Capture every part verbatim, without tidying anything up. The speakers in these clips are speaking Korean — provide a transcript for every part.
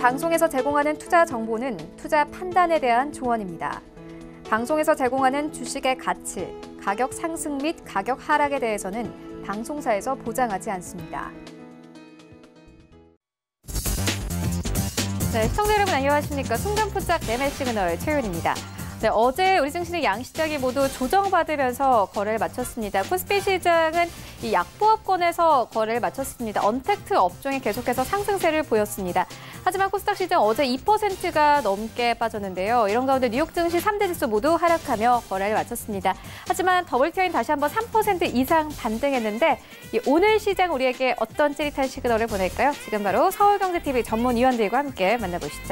방송에서 제공하는 투자 정보는 투자 판단에 대한 조언입니다. 방송에서 제공하는 주식의 가치, 가격 상승 및 가격 하락에 대해서는 방송사에서 보장하지 않습니다. 네, 시청자 여러분 안녕하십니까? 순간포착 매매 시그널 최윤입니다. 네, 어제 우리 증시는 양시장이 모두 조정받으면서 거래를 마쳤습니다. 코스피 시장은 이 약보합권에서 거래를 마쳤습니다. 언택트 업종이 계속해서 상승세를 보였습니다. 하지만 코스닥 시장 어제 이 퍼센트가 넘게 빠졌는데요. 이런 가운데 뉴욕 증시 삼 대 지수 모두 하락하며 거래를 마쳤습니다. 하지만 더블티아이는 다시 한번 삼 퍼센트 이상 반등했는데 이 오늘 시장 우리에게 어떤 찌릿한 시그널을 보낼까요? 지금 바로 서울경제티비 전문위원들과 함께 만나보시죠.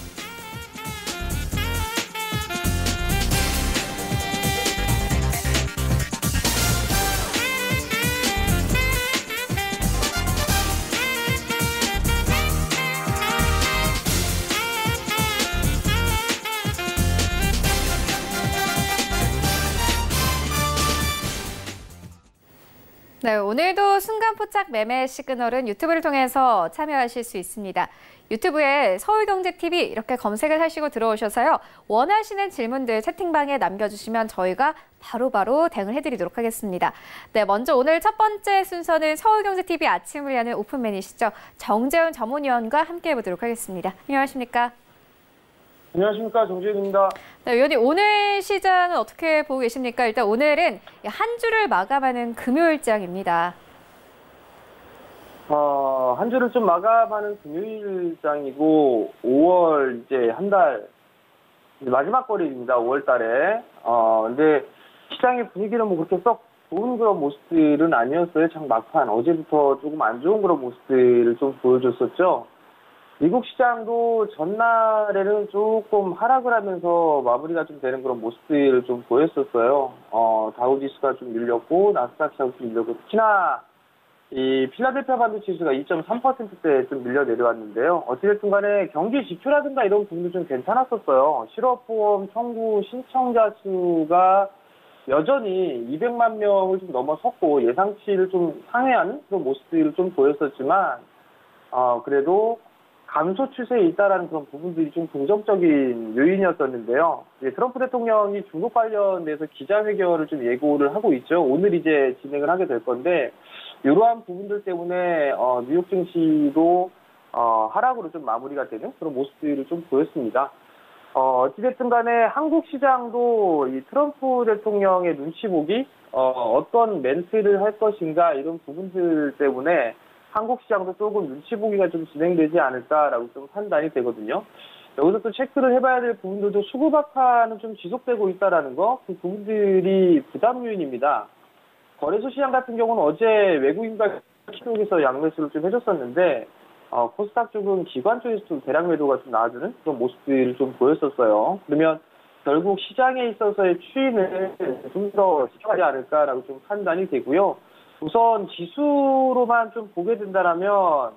네, 오늘도 순간포착 매매 시그널은 유튜브를 통해서 참여하실 수 있습니다. 유튜브에 서울경제티비 이렇게 검색을 하시고 들어오셔서요. 원하시는 질문들 채팅방에 남겨주시면 저희가 바로바로 바로 대응을 해드리도록 하겠습니다. 네, 먼저 오늘 첫 번째 순서는 서울경제티비 아침을 위하는 오픈맨이시죠. 정재훈 전문위원과 함께 해보도록 하겠습니다. 안녕하십니까? 안녕하십니까, 정재훈입니다. 네, 위원님, 오늘 시장은 어떻게 보고 계십니까? 일단 오늘은 한 주를 마감하는 금요일장입니다. 어, 한 주를 좀 마감하는 금요일장이고, 오월 이제 한 달 마지막 거래입니다. 오월 달에. 어, 근데 시장의 분위기는 뭐 그렇게 썩 좋은 그런 모습들은 아니었어요. 장 막판 어제부터 조금 안 좋은 그런 모습들을 좀 보여줬었죠. 미국 시장도 전날에는 조금 하락을 하면서 마무리가 좀 되는 그런 모습들을 좀 보였었어요. 어, 다우지수가 좀 밀렸고, 나스닥 시장도 좀 밀렸고, 특히나 이 필라델피아 반도체 지수가 이 점 삼 퍼센트대 좀 밀려 내려왔는데요. 어찌됐든 간에 경기 지표라든가 이런 부분도 좀 괜찮았었어요. 실업보험 청구 신청자 수가 여전히 이백만 명을 좀 넘어섰고, 예상치를 좀 상회한 그런 모습들을 좀 보였었지만, 어, 그래도 감소 추세에 있다라는 그런 부분들이 좀 긍정적인 요인이었었는데요. 이제 트럼프 대통령이 중국 관련돼서 기자회견을 좀 예고를 하고 있죠. 오늘 이제 진행을 하게 될 건데, 이러한 부분들 때문에 어, 뉴욕 증시도 어, 하락으로 좀 마무리가 되는 그런 모습들을 좀 보였습니다. 어, 어찌됐든 간에 한국 시장도 이 트럼프 대통령의 눈치 보기, 어, 어떤 멘트를 할 것인가 이런 부분들 때문에 한국 시장도 조금 눈치 보기가 좀 진행되지 않을까라고 좀 판단이 되거든요. 여기서 또 체크를 해봐야 될 부분들도 수급 악화는 좀 지속되고 있다라는 거, 그 부분들이 부담 요인입니다. 거래소 시장 같은 경우는 어제 외국인과 쪽에서 양매수를 좀 해줬었는데, 어, 코스닥 쪽은 기관 쪽에서 좀 대량 매도가 좀 나와주는 그런 모습들을 좀 보였었어요. 그러면 결국 시장에 있어서의 추이는 좀 더 지켜가지 않을까라고 좀 판단이 되고요. 우선 지수로만 좀 보게 된다면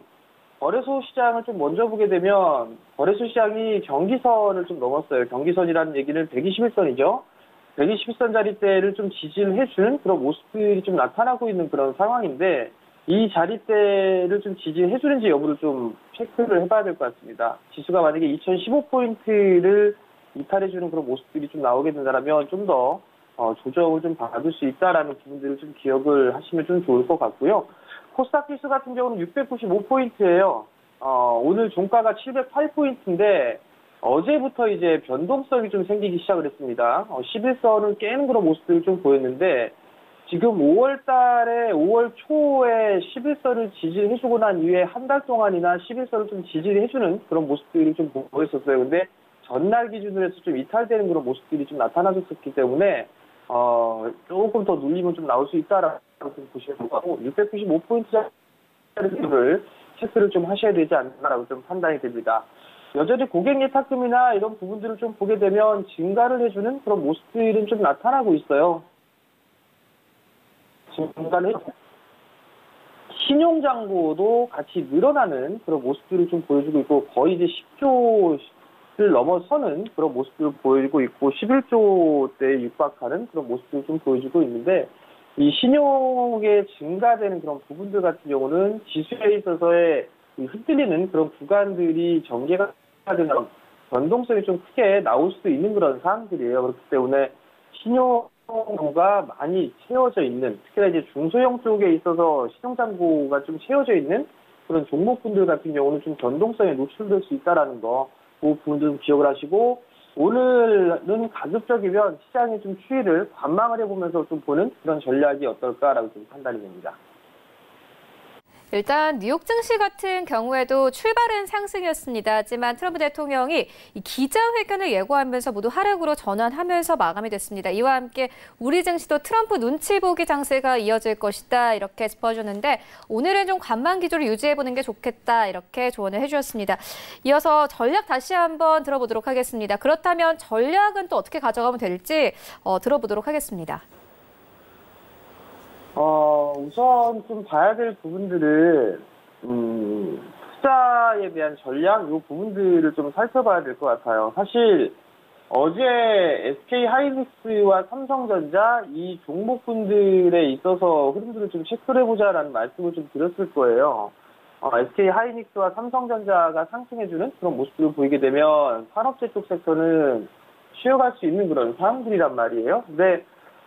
거래소 시장을 좀 먼저 보게 되면 거래소 시장이 경기선을 좀 넘었어요. 경기선이라는 얘기는 백이십일 선이죠. 백이십일 선 자리대를 좀 지지를 해주는 그런 모습들이 좀 나타나고 있는 그런 상황인데, 이 자리대를 좀 지지해주는지 여부를 좀 체크를 해봐야 될 것 같습니다. 지수가 만약에 이천십오 포인트를 이탈해주는 그런 모습들이 좀 나오게 된다면 좀 더 어, 조정을 좀 받을 수 있다라는 부분들을 좀 기억을 하시면 좀 좋을 것 같고요. 코스닥 지수 같은 경우는 육백구십오 포인트예요. 어, 오늘 종가가 칠백팔 포인트인데 어제부터 이제 변동성이 좀 생기기 시작을 했습니다. 어, 십일 선을 깨는 그런 모습들을 좀 보였는데, 지금 오월 달에 오월 초에 십일 선을 지지해주고 난 이후에 한 달 동안이나 십일 선을 좀 지지해주는 그런 모습들이 좀 보였었어요. 근데 전날 기준으로 해서 좀 이탈되는 그런 모습들이 좀 나타나셨기 때문에 어, 조금 더 눌림은 좀 나올 수 있다라고 좀 보시면 될 것 같고, 육백구십오 포인트짜리를 체크를 좀 하셔야 되지 않나라고 좀 판단이 됩니다. 여전히 고객 예탁금이나 이런 부분들을 좀 보게 되면 증가를 해주는 그런 모습들은 좀 나타나고 있어요. 증가를 해주는 신용잔고도 같이 늘어나는 그런 모습들을 좀 보여주고 있고, 거의 이제 십조 를 넘어서는 그런 모습들을 보여주고 있고, 십일조대에 육박하는 그런 모습들을 좀 보여주고 있는데, 이 신용에 증가되는 그런 부분들 같은 경우는 지수에 있어서의 흔들리는 그런 구간들이 전개가 되는 변동성이 좀 크게 나올 수도 있는 그런 사항들이에요. 그렇기 때문에 신용도가 많이 채워져 있는, 특히나 이제 중소형 쪽에 있어서 신용잔고가 좀 채워져 있는 그런 종목분들 같은 경우는 좀 변동성에 노출될 수 있다라는 거, 그 부분 좀 기억을 하시고, 오늘은 가급적이면 시장의 좀 추이를 관망을 해보면서 좀 보는 그런 전략이 어떨까라고 좀 판단이 됩니다. 일단 뉴욕 증시 같은 경우에도 출발은 상승이었습니다. 하지만 트럼프 대통령이 이 기자회견을 예고하면서 모두 하락으로 전환하면서 마감이 됐습니다. 이와 함께 우리 증시도 트럼프 눈치 보기 장세가 이어질 것이다 이렇게 짚어주는데 오늘은 좀 관망 기조를 유지해보는 게 좋겠다 이렇게 조언을 해주셨습니다. 이어서 전략 다시 한번 들어보도록 하겠습니다. 그렇다면 전략은 또 어떻게 가져가면 될지 어, 들어보도록 하겠습니다. 어, 우선 좀 봐야 될 부분들은, 음, 투자에 대한 전략, 이 부분들을 좀 살펴봐야 될 것 같아요. 사실, 어제 에스케이하이닉스와 삼성전자 이 종목분들에 있어서 흐름들을 좀 체크를 해보자라는 말씀을 좀 드렸을 거예요. 어, 에스케이하이닉스와 삼성전자가 상승해주는 그런 모습들을 보이게 되면 산업재 쪽 섹터는 쉬어갈 수 있는 그런 상황들이란 말이에요. 근데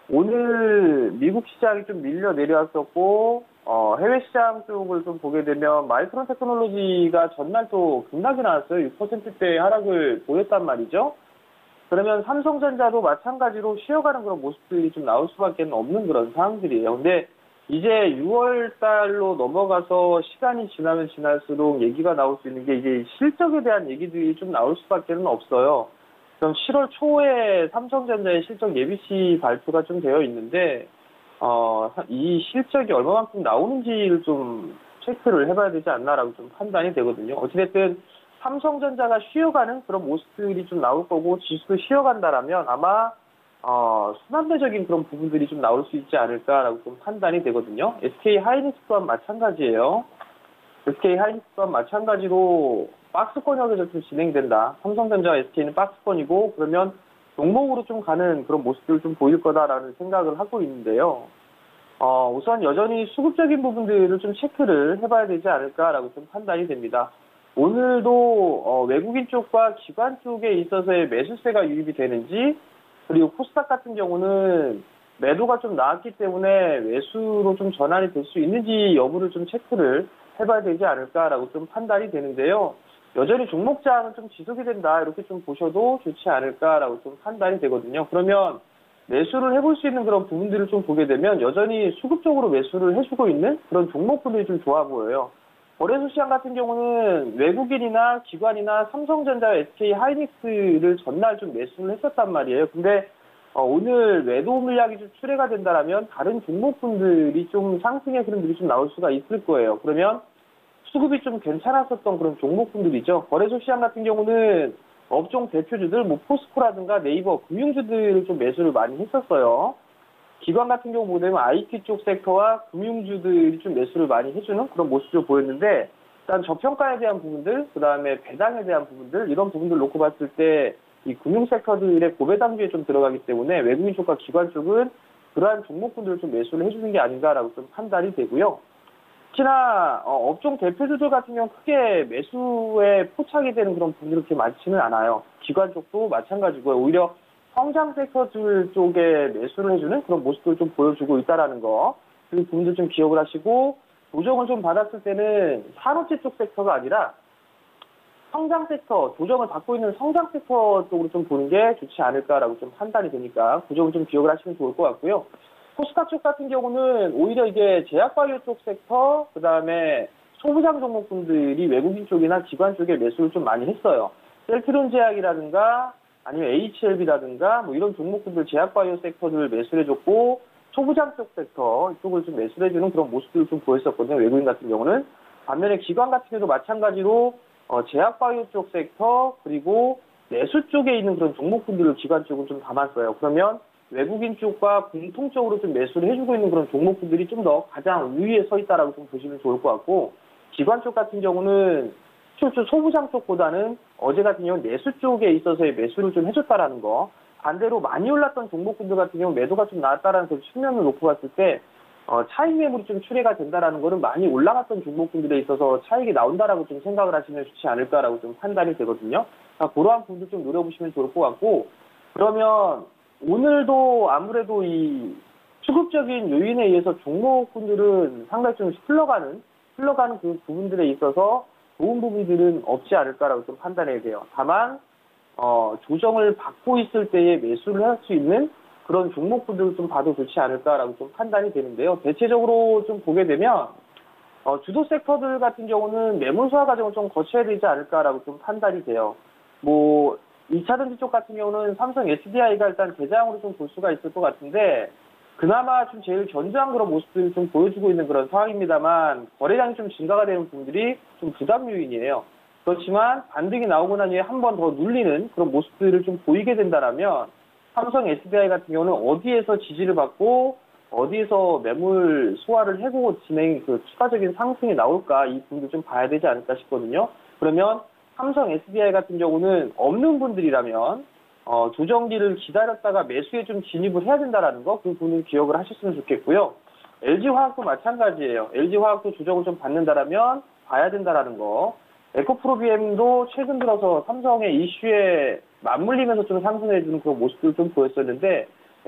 오늘 미국 시장이 좀 밀려 내려왔었고, 어, 해외 시장 쪽을 좀 보게 되면 마이크론 테크놀로지가 전날 또 급락이 나왔어요. 육 퍼센트대 하락을 보였단 말이죠. 그러면 삼성전자도 마찬가지로 쉬어가는 그런 모습들이 좀 나올 수밖에 없는 그런 상황들이에요. 근데 이제 유월 달로 넘어가서 시간이 지나면 지날수록 얘기가 나올 수 있는 게 이제 실적에 대한 얘기들이 좀 나올 수밖에 없어요. 그럼 칠월 초에 삼성전자의 실적 예비시 발표가 좀 되어 있는데, 어, 이 실적이 얼마만큼 나오는지를 좀 체크를 해봐야 되지 않나라고 좀 판단이 되거든요. 어찌됐든 삼성전자가 쉬어가는 그런 모습들이 좀 나올 거고, 지수도 쉬어간다라면 아마, 어, 순환매적인 그런 부분들이 좀 나올 수 있지 않을까라고 좀 판단이 되거든요. 에스케이하이닉스 또한 마찬가지예요. 에스케이하이닉스 또한 마찬가지로 박스권역에서 좀 진행된다. 삼성전자와 에스케이는 박스권이고 그러면 종목으로 좀 가는 그런 모습들을 좀 보일 거다라는 생각을 하고 있는데요. 어, 우선 여전히 수급적인 부분들을 좀 체크를 해봐야 되지 않을까라고 좀 판단이 됩니다. 오늘도 어, 외국인 쪽과 기관 쪽에 있어서의 매수세가 유입이 되는지, 그리고 코스닥 같은 경우는 매도가 좀 나왔기 때문에 매수로 좀 전환이 될 수 있는지 여부를 좀 체크를 해봐야 되지 않을까라고 좀 판단이 되는데요. 여전히 종목장은 좀 지속이 된다 이렇게 좀 보셔도 좋지 않을까라고 좀 판단이 되거든요. 그러면 매수를 해볼 수 있는 그런 부분들을 좀 보게 되면 여전히 수급적으로 매수를 해주고 있는 그런 종목들이 좀 좋아 보여요. 거래소 시장 같은 경우는 외국인이나 기관이나 삼성전자, 에스케이하이닉스를 전날 좀 매수를 했었단 말이에요. 근데 어, 오늘 매도 물량이 좀 출회가 된다라면 다른 종목분들이 좀 상승의 흐름들이 좀 나올 수가 있을 거예요. 그러면 수급이 좀 괜찮았었던 그런 종목분들이죠. 거래소 시장 같은 경우는 업종 대표주들, 뭐 포스코라든가 네이버, 금융주들을 좀 매수를 많이 했었어요. 기관 같은 경우 보면 아이티 쪽 섹터와 금융주들이 좀 매수를 많이 해주는 그런 모습을 보였는데, 일단 저평가에 대한 부분들, 그 다음에 배당에 대한 부분들, 이런 부분들 놓고 봤을 때 이 금융 섹터들의 고배당주에 좀 들어가기 때문에 외국인 쪽과 기관 쪽은 그러한 종목분들을 좀 매수를 해주는 게 아닌가라고 좀 판단이 되고요. 특히나 어, 업종 대표주들 같은 경우 크게 매수에 포착이 되는 그런 부분들이 그렇게 많지는 않아요. 기관 쪽도 마찬가지고요. 오히려 성장 섹터들 쪽에 매수를 해주는 그런 모습을 좀 보여주고 있다는 거, 그 부분들 좀 기억을 하시고, 조정을 좀 받았을 때는 산업재 쪽 섹터가 아니라 성장 섹터, 조정을 받고 있는 성장 섹터 쪽으로 좀 보는 게 좋지 않을까라고 좀 판단이 되니까 그 점을 좀 기억을 하시면 좋을 것 같고요. 코스닥 쪽 같은 경우는 오히려 이제 제약바이오 쪽 섹터, 그 다음에 소부장 종목분들이 외국인 쪽이나 기관 쪽에 매수를 좀 많이 했어요. 셀트론 제약이라든가 아니면 에이치엘비라든가 뭐 이런 종목분들 제약바이오 섹터들을 매수를 해줬고, 소부장 쪽 섹터 이쪽을 좀 매수를 해주는 그런 모습들을 좀 보였었거든요. 외국인 같은 경우는. 반면에 기관 같은 경우도 마찬가지로 어, 제약바이오 쪽 섹터, 그리고 내수 쪽에 있는 그런 종목분들을 기관 쪽은 좀 담았어요. 그러면 외국인 쪽과 공통적으로 좀 매수를 해주고 있는 그런 종목분들이 좀 더 가장 우위에 서 있다라고 좀 보시면 좋을 것 같고, 기관 쪽 같은 경우는 소부장 쪽보다는 어제 같은 경우는 내수 쪽에 있어서의 매수를 좀 해줬다라는 거, 반대로 많이 올랐던 종목분들 같은 경우 매도가 좀 나왔다라는 그 측면을 놓고 봤을 때 어, 차익 매물이 좀 출회가 된다라는 거는 많이 올라갔던 종목군들에 있어서 차익이 나온다라고 좀 생각을 하시면 좋지 않을까라고 좀 판단이 되거든요. 그러니까 그러한 부분도 좀 노려보시면 좋을 것 같고, 그러면 오늘도 아무래도 이 수급적인 요인에 의해서 종목군들은 상당히 좀 흘러가는, 흘러가는 그 부분들에 있어서 좋은 부분들은 없지 않을까라고 좀 판단해야 돼요. 다만, 어, 조정을 받고 있을 때에 매수를 할 수 있는 그런 종목군들을 좀 봐도 좋지 않을까라고 좀 판단이 되는데요. 대체적으로 좀 보게 되면, 어, 주도 섹터들 같은 경우는 매물 소화 과정을 좀 거쳐야 되지 않을까라고 좀 판단이 돼요. 뭐, 이 차 전지 쪽 같은 경우는 삼성 에스디아이가 일단 대장으로 좀 볼 수가 있을 것 같은데, 그나마 좀 제일 견조한 그런 모습들을 좀 보여주고 있는 그런 상황입니다만, 거래량이 좀 증가가 되는 부분들이 좀 부담 요인이에요. 그렇지만 반등이 나오고 난 후에 한 번 더 눌리는 그런 모습들을 좀 보이게 된다면, 삼성 에스디아이 같은 경우는 어디에서 지지를 받고 어디에서 매물 소화를 해고 진행 그 추가적인 상승이 나올까 이 부분도 좀 봐야 되지 않을까 싶거든요. 그러면 삼성 에스디아이 같은 경우는 없는 분들이라면 어, 조정기를 기다렸다가 매수에 좀 진입을 해야 된다라는 거, 그 부분을 기억을 하셨으면 좋겠고요. 엘지화학도 마찬가지예요. 엘지화학도 조정을 좀 받는다라면 봐야 된다라는 거. 에코프로비엠도 최근 들어서 삼성의 이슈에 맞물리면서 좀 상승해주는 그런 모습들을 좀 보였었는데,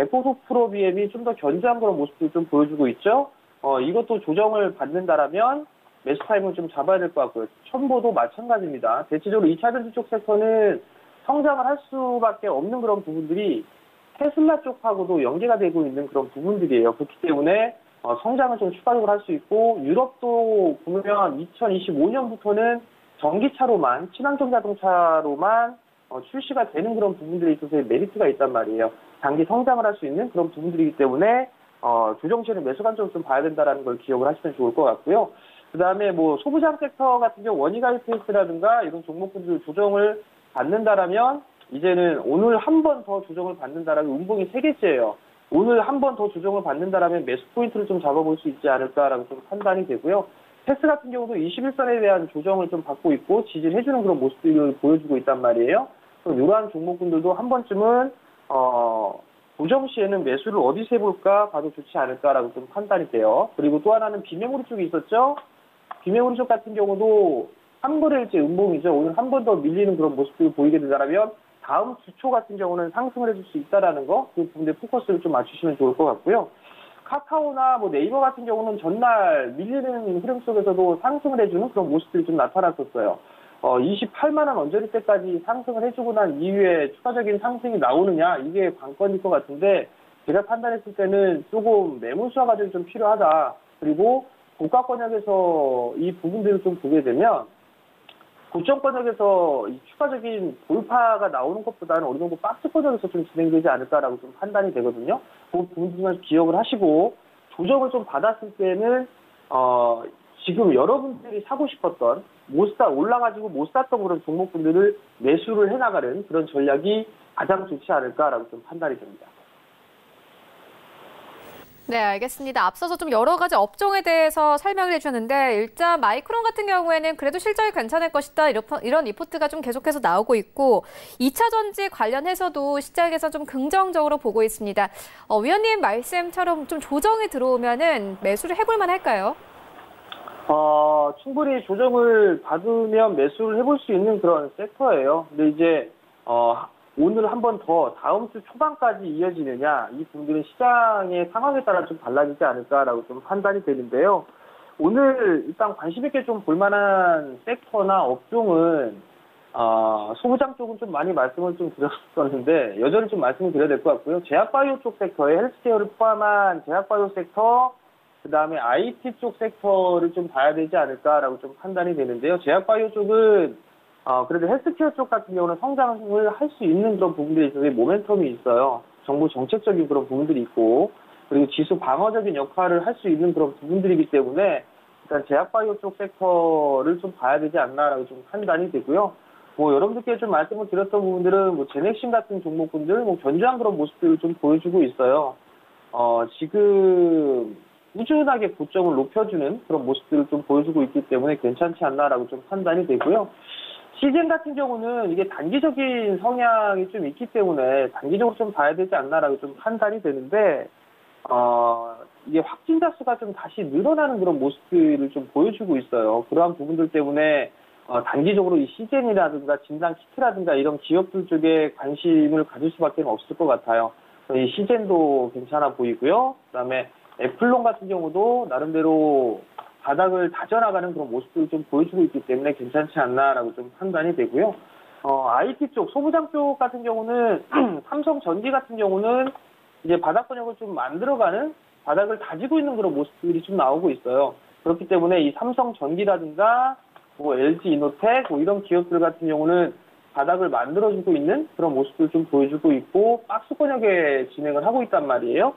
에코프로비엠이 좀 더 견조한 그런 모습들을 좀 보여주고 있죠. 어, 이것도 조정을 받는다라면 매수 타임을 좀 잡아야 될 것 같고요. 첨보도 마찬가지입니다. 대체적으로 이 차 전지 쪽 섹터는 성장을 할 수밖에 없는 그런 부분들이 테슬라 쪽하고도 연계가 되고 있는 그런 부분들이에요. 그렇기 때문에 어, 성장을 좀 추가적으로 할 수 있고, 유럽도 보면 이천이십오 년부터는 전기차로만, 친환경 자동차로만 어, 출시가 되는 그런 부분들에 있어서의 메리트가 있단 말이에요. 장기 성장을 할 수 있는 그런 부분들이기 때문에 어, 조정시에는 매수 관점을 좀 봐야 된다는 걸 기억을 하시면 좋을 것 같고요. 그 다음에 뭐 소부장 섹터 같은 경우 원희가이페이스라든가 이런 종목군들 조정을 받는다라면 이제는 오늘 한 번 더 조정을 받는다라면 운봉이 세 개째예요. 오늘 한 번 더 조정을 받는다라면 매수 포인트를 좀 잡아볼 수 있지 않을까라고 좀 판단이 되고요. 패스 같은 경우도 이십일 선에 대한 조정을 좀 받고 있고 지지를 해주는 그런 모습들을 보여주고 있단 말이에요. 이러한 종목군들도 한 번쯤은 어, 조정 시에는 매수를 어디서 해볼까 봐도 좋지 않을까라고 좀 판단이 돼요. 그리고 또 하나는 비메모리 쪽이 있었죠. 비메모리 쪽 같은 경우도 삼 거래일째 음봉이죠. 오늘 한 번 더 밀리는 그런 모습들을 보이게 된다면 다음 주초 같은 경우는 상승을 해줄 수 있다라는 거, 그 부분에 포커스를 좀 맞추시면 좋을 것 같고요. 카카오나 뭐 네이버 같은 경우는 전날 밀리는 흐름 속에서도 상승을 해주는 그런 모습들이 좀 나타났었어요. 어, 이십팔만 원 언저리 때까지 상승을 해주고 난 이후에 추가적인 상승이 나오느냐, 이게 관건일 것 같은데, 제가 판단했을 때는 조금 매물 수화 과정이 좀 필요하다. 그리고 고가 권역에서 이 부분들을 좀 보게 되면, 고점 권역에서 이 추가적인 돌파가 나오는 것보다는 어느 정도 박스 권역에서 좀 진행되지 않을까라고 좀 판단이 되거든요. 그 부분들만 기억을 하시고, 조정을 좀 받았을 때는, 어, 지금 여러분들이 사고 싶었던, 못 사, 올라가지고 못 샀던 그런 종목분들을 매수를 해나가는 그런 전략이 가장 좋지 않을까라고 좀 판단이 됩니다. 네, 알겠습니다. 앞서서 좀 여러 가지 업종에 대해서 설명을 해주셨는데, 일단 마이크론 같은 경우에는 그래도 실적이 괜찮을 것이다, 이런 리포트가 좀 계속해서 나오고 있고, 이 차 전지 관련해서도 시장에서 좀 긍정적으로 보고 있습니다. 어, 위원님 말씀처럼 좀 조정이 들어오면은 매수를 해볼 만할까요? 어, 충분히 조정을 받으면 매수를 해볼 수 있는 그런 섹터예요. 근데 이제, 어, 오늘 한 번 더 다음 주 초반까지 이어지느냐, 이 부분들은 시장의 상황에 따라 좀 달라지지 않을까라고 좀 판단이 되는데요. 오늘 일단 관심 있게 좀 볼만한 섹터나 업종은, 어, 소부장 쪽은 좀 많이 말씀을 좀 드렸었는데, 여전히 좀 말씀을 드려야 될 것 같고요. 제약바이오 쪽 섹터에 헬스케어를 포함한 제약바이오 섹터, 그 다음에 아이티 쪽 섹터를 좀 봐야 되지 않을까라고 좀 판단이 되는데요. 제약바이오 쪽은, 어, 그래도 헬스케어 쪽 같은 경우는 성장을 할 수 있는 그런 부분들이 있어서 모멘텀이 있어요. 정부 정책적인 그런 부분들이 있고, 그리고 지수 방어적인 역할을 할 수 있는 그런 부분들이기 때문에, 일단 제약바이오 쪽 섹터를 좀 봐야 되지 않나라고 좀 판단이 되고요. 뭐, 여러분들께 좀 말씀을 드렸던 부분들은, 뭐, 제넥신 같은 종목군들, 뭐, 견조한 그런 모습들을 좀 보여주고 있어요. 어, 지금, 꾸준하게 고점을 높여주는 그런 모습들을 좀 보여주고 있기 때문에 괜찮지 않나라고 좀 판단이 되고요. 시젠 같은 경우는 이게 단기적인 성향이 좀 있기 때문에 단기적으로 좀 봐야 되지 않나라고 좀 판단이 되는데, 어, 이게 확진자 수가 좀 다시 늘어나는 그런 모습들을 좀 보여주고 있어요. 그러한 부분들 때문에 어, 단기적으로 이 시젠이라든가 진단 키트라든가 이런 기업들 쪽에 관심을 가질 수밖에 없을 것 같아요. 이 시젠도 괜찮아 보이고요. 그다음에 애플론 같은 경우도 나름대로 바닥을 다져나가는 그런 모습들을 좀 보여주고 있기 때문에 괜찮지 않나라고 좀 판단이 되고요. 어, 아이티 쪽, 소부장 쪽 같은 경우는 삼성전기 같은 경우는 이제 바닥 번역을 좀 만들어가는 바닥을 다지고 있는 그런 모습들이 좀 나오고 있어요. 그렇기 때문에 이 삼성전기라든가 뭐 엘지이노텍 뭐 이런 기업들 같은 경우는 바닥을 만들어주고 있는 그런 모습을 좀 보여주고 있고 박스 번역에 진행을 하고 있단 말이에요.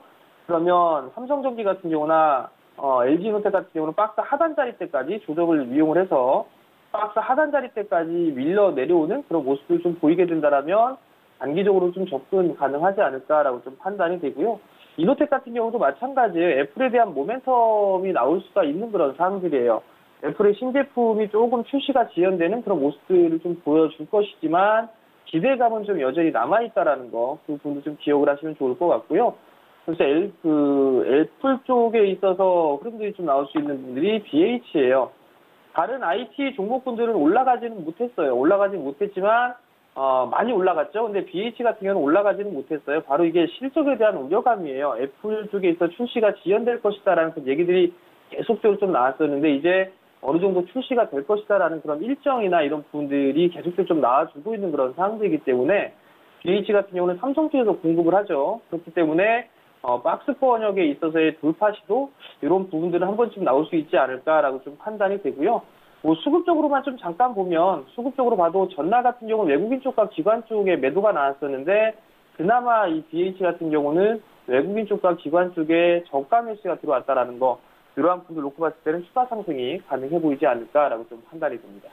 그러면 삼성전기 같은 경우나 어, 엘지이노텍 같은 경우는 박스 하단자리 때까지 조정을 이용을 해서 박스 하단자리 때까지 밀려 내려오는 그런 모습을 좀 보이게 된다라면 단기적으로 좀 접근 가능하지 않을까라고 좀 판단이 되고요. 이노텍 같은 경우도 마찬가지예요. 애플에 대한 모멘텀이 나올 수가 있는 그런 사항들이에요. 애플의 신제품이 조금 출시가 지연되는 그런 모습들을 좀 보여줄 것이지만 기대감은 좀 여전히 남아있다라는 거, 그 부분도 좀 기억을 하시면 좋을 것 같고요. 그래서 엘, 그 애플 쪽에 있어서 흐름들이 좀 나올 수 있는 분들이 비에이치예요. 다른 아이티 종목군들은 올라가지는 못했어요. 올라가지는 못했지만 어, 많이 올라갔죠. 근데 비에이치 같은 경우는 올라가지는 못했어요. 바로 이게 실적에 대한 우려감이에요. 애플 쪽에 있어 출시가 지연될 것이다라는 그 얘기들이 계속적으로 좀 나왔었는데 이제 어느 정도 출시가 될 것이다라는 그런 일정이나 이런 부분들이 계속적으로 좀 나와주고 있는 그런 상황들이기 때문에 비에이치 같은 경우는 삼성 쪽에서 공급을 하죠. 그렇기 때문에 어, 박스 번역에 있어서의 돌파 시도 이런 부분들은 한 번쯤 나올 수 있지 않을까라고 좀 판단이 되고요. 뭐 수급적으로만 좀 잠깐 보면 수급적으로 봐도 전날 같은 경우는 외국인 쪽과 기관 쪽에 매도가 나왔었는데 그나마 이 비에이치 같은 경우는 외국인 쪽과 기관 쪽에 저가 매수가 들어왔다라는 거 이러한 부분을 놓고 봤을 때는 추가 상승이 가능해 보이지 않을까라고 좀 판단이 됩니다.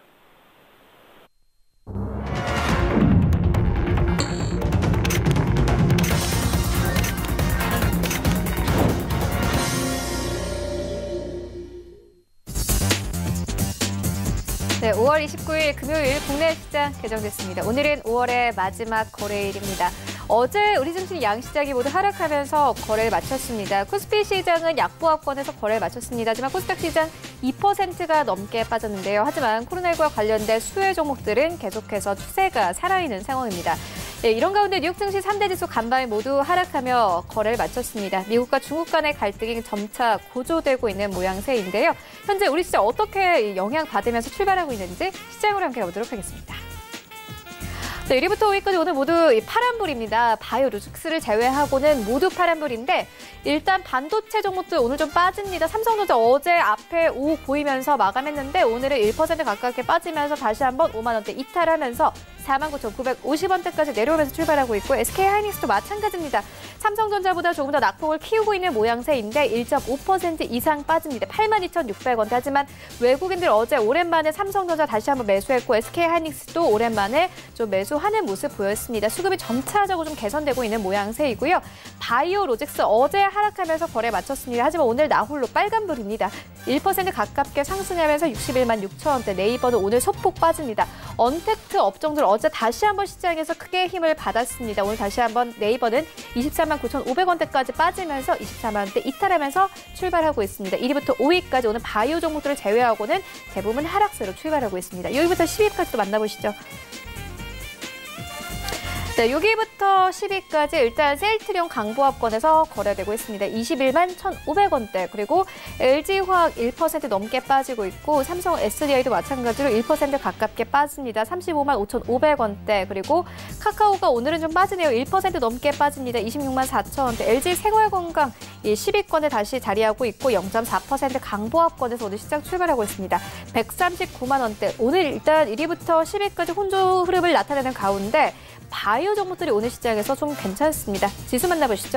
네, 오월 이십구일 금요일 국내 시장 개정됐습니다. 오늘은 오월의 마지막 거래일입니다. 어제 우리 증시 양시장이 모두 하락하면서 거래를 마쳤습니다. 코스피 시장은 약보합권에서 거래를 마쳤습니다. 하지만 코스닥 시장 이 퍼센트가 넘게 빠졌는데요. 하지만 코로나십구와 관련된 수혜 종목들은 계속해서 추세가 살아있는 상황입니다. 네, 이런 가운데 뉴욕 증시 삼 대 지수 간밤에 모두 하락하며 거래를 마쳤습니다. 미국과 중국 간의 갈등이 점차 고조되고 있는 모양새인데요. 현재 우리 시장 어떻게 영향받으면서 출발하고 있는지 시장으로 함께 가보도록 하겠습니다. 네, 일 위부터 오 위까지 오늘 모두 파란불입니다. 바이오 로직스를 제외하고는 모두 파란불인데 일단 반도체 종목들 오늘 좀 빠집니다. 삼성전자 어제 앞에 오 보이면서 마감했는데 오늘은 일 퍼센트 가깝게 빠지면서 다시 한번 오만 원대 이탈하면서 사만 구천구백오십 원대까지 내려오면서 출발하고 있고 에스케이하이닉스도 마찬가지입니다. 삼성전자보다 조금 더 낙폭을 키우고 있는 모양새인데 일 점 오 퍼센트 이상 빠집니다. 팔만 이천육백 원대. 하지만 외국인들 어제 오랜만에 삼성전자 다시 한번 매수했고 에스케이하이닉스도 오랜만에 좀 매수하는 모습 보였습니다. 수급이 점차적으로 좀 개선되고 있는 모양새이고요. 바이오 로직스 어제 하락하면서 거래 마쳤습니다. 하지만 오늘 나홀로 빨간불입니다. 일 퍼센트 가깝게 상승하면서 육십일만 육천 원대. 네이버는 오늘 소폭 빠집니다. 언택트 업종들 어제 다시 한번 시장에서 크게 힘을 받았습니다. 오늘 다시 한번 네이버는 이십사만 구천오백 원대까지 빠지면서 이십사만 원대 이탈하면서 출발하고 있습니다. 일 위부터 오 위까지 오늘 바이오 종목들을 제외하고는 대부분 하락세로 출발하고 있습니다. 육 위부터 십 위까지도 만나보시죠. 네, 육 위부터 십 위까지 일단 셀트리온 강보합권에서 거래되고 있습니다. 이십일만 천오백 원대. 그리고 엘지화학 일 퍼센트 넘게 빠지고 있고 삼성 에스디아이도 마찬가지로 일 퍼센트 가깝게 빠집니다. 삼십오만 오천오백 원대. 그리고 카카오가 오늘은 좀 빠지네요. 일 퍼센트 넘게 빠집니다. 이십육만 사천 원대. 엘지생활건강 십 위권에 다시 자리하고 있고 영 점 사 퍼센트 강보합권에서 오늘 시장 출발하고 있습니다. 백삼십구만 원대. 오늘 일단 일 위부터 십 위까지 혼조 흐름을 나타내는 가운데 바이오 종목들이 오늘 시장에서 좀 괜찮습니다. 지수 만나보시죠.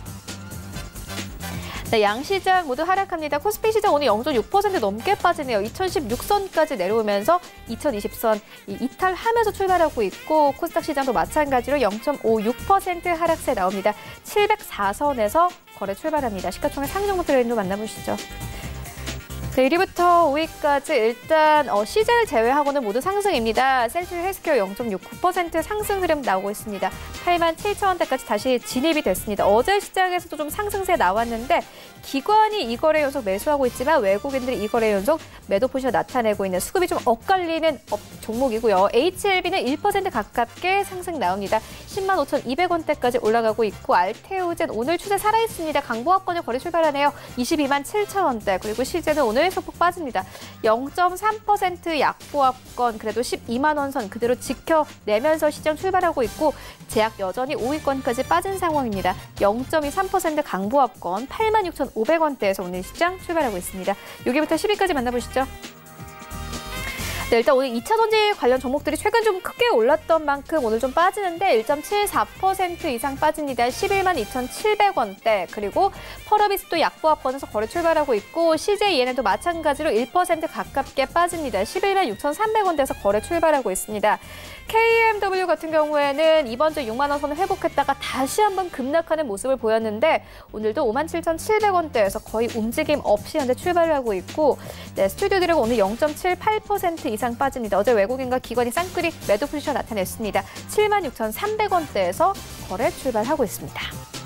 네, 양시장 모두 하락합니다. 코스피 시장 오늘 영 점 육 퍼센트 넘게 빠지네요. 이천십육 선까지 내려오면서 이천이십 선 이탈하면서 출발하고 있고 코스닥 시장도 마찬가지로 영 점 오육 퍼센트 하락세 나옵니다. 칠백사 선에서 거래 출발합니다. 시가총액 상위 종목들을 만나보시죠. 네, 일 위부터 오 위까지 일단 어, 시제를 제외하고는 모두 상승입니다. 셀트리 헬스케어 영 점 육구 퍼센트 상승 흐름 나오고 있습니다. 팔만 칠천 원대까지 다시 진입이 됐습니다. 어제 시장에서도 좀 상승세 나왔는데 기관이 이 거래 연속 매수하고 있지만 외국인들이 이 거래 연속 매도 포지션 나타내고 있는 수급이 좀 엇갈리는 종목이고요. 에이치엘비는 일 퍼센트 가깝게 상승 나옵니다. 십만 오천이백 원대까지 올라가고 있고 알테오젠 오늘 추세 살아있습니다. 강보합권의 거래 출발하네요. 이십이만 칠천 원대. 그리고 시제는 오늘 소폭 빠집니다. 영 점 삼 퍼센트 약보합권 그래도 십이만 원 선 그대로 지켜내면서 시장 출발하고 있고 제약 여전히 오 위권까지 빠진 상황입니다. 영 점 이삼 퍼센트 강보합권 팔만 육천오백 원대에서 오늘 시장 출발하고 있습니다. 여기부터 십 위까지 만나보시죠. 네, 일단 오늘 이 차 전지 관련 종목들이 최근 좀 크게 올랐던 만큼 오늘 좀 빠지는데 일 점 칠사 퍼센트 이상 빠집니다. 십일만 이천칠백 원대. 그리고 펄어비스도 약보합권에서 거래 출발하고 있고 씨제이엔도 마찬가지로 일 퍼센트 가깝게 빠집니다. 십일만 육천삼백 원대에서 거래 출발하고 있습니다. 케이엠더블유 같은 경우에는 이번 주 육만 원 선을 회복했다가 다시 한번 급락하는 모습을 보였는데 오늘도 오만 칠천칠백 원대에서 거의 움직임 없이 현재 출발을 하고 있고 네, 스튜디오 드래곤 오늘 영 점 칠팔 퍼센트 이상 빠집니다. 어제 외국인과 기관이 쌍끌이 매도 포지션 나타냈습니다. 칠만 육천삼백 원대에서 거래 출발하고 있습니다.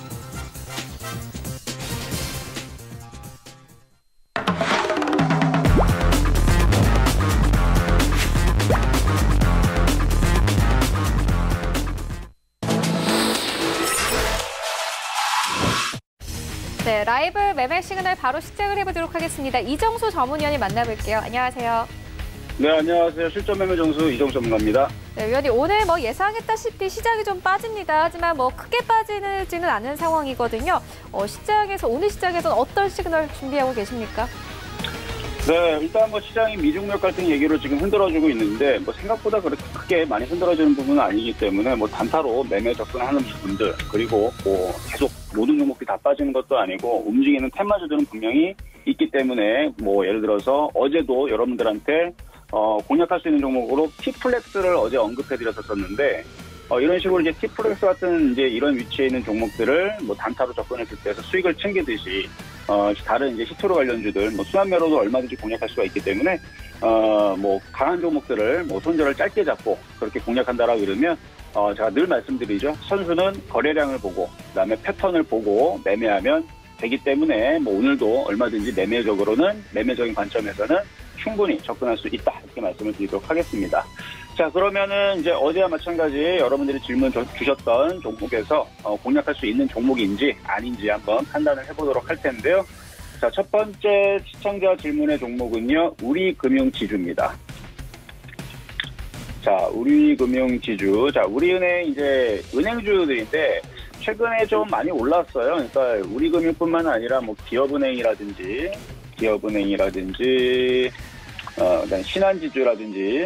네, 라이브 매매 시그널 바로 시작을 해보도록 하겠습니다. 이정수 전문위원님 만나볼게요. 안녕하세요. 네, 안녕하세요. 실전 매매 정수 이정수 전문가입니다. 네, 위원님 오늘 뭐 예상했다시피 시장이 좀 빠집니다. 하지만 뭐 크게 빠지지는 않은 상황이거든요. 어, 시장에서 오늘 시장에서는 어떤 시그널 준비하고 계십니까? 네, 일단 뭐 시장이 미중력 갈등 얘기로 지금 흔들어주고 있는데 뭐 생각보다 그렇게 크게 많이 흔들어지는 부분은 아니기 때문에 뭐 단타로 매매 접근하는 분들 그리고 뭐 계속 모든 종목이 다 빠지는 것도 아니고 움직이는 테마주들은 분명히 있기 때문에 뭐 예를 들어서 어제도 여러분들한테 어, 공략할 수 있는 종목으로 T플렉스를 어제 언급해드렸었는데 어, 이런 식으로 이제 T플렉스 같은 이제 이런 위치에 있는 종목들을 뭐 단타로 접근했을 때 해서 수익을 챙기듯이 어, 다른 이제 히트로 관련주들 뭐 순환매로도 얼마든지 공략할 수가 있기 때문에 어, 뭐 강한 종목들을 뭐 손절을 짧게 잡고 그렇게 공략한다라고 그러면 어, 제가 늘 말씀드리죠. 선수는 거래량을 보고 그다음에 패턴을 보고 매매하면 되기 때문에 뭐 오늘도 얼마든지 매매적으로는 매매적인 관점에서는 충분히 접근할 수 있다 이렇게 말씀을 드리도록 하겠습니다. 자, 그러면은 이제 어제와 마찬가지 여러분들이 질문 주셨던 종목에서 어, 공략할 수 있는 종목인지 아닌지 한번 판단을 해보도록 할 텐데요. 자, 첫 번째 시청자 질문의 종목은요, 우리금융지주입니다. 자, 우리금융지주. 자, 우리은행 이제 은행주들인데 최근에 좀 많이 올랐어요. 그러니까 우리금융뿐만 아니라 뭐 기업은행이라든지 기업은행이라든지 어, 그다음 신한지주라든지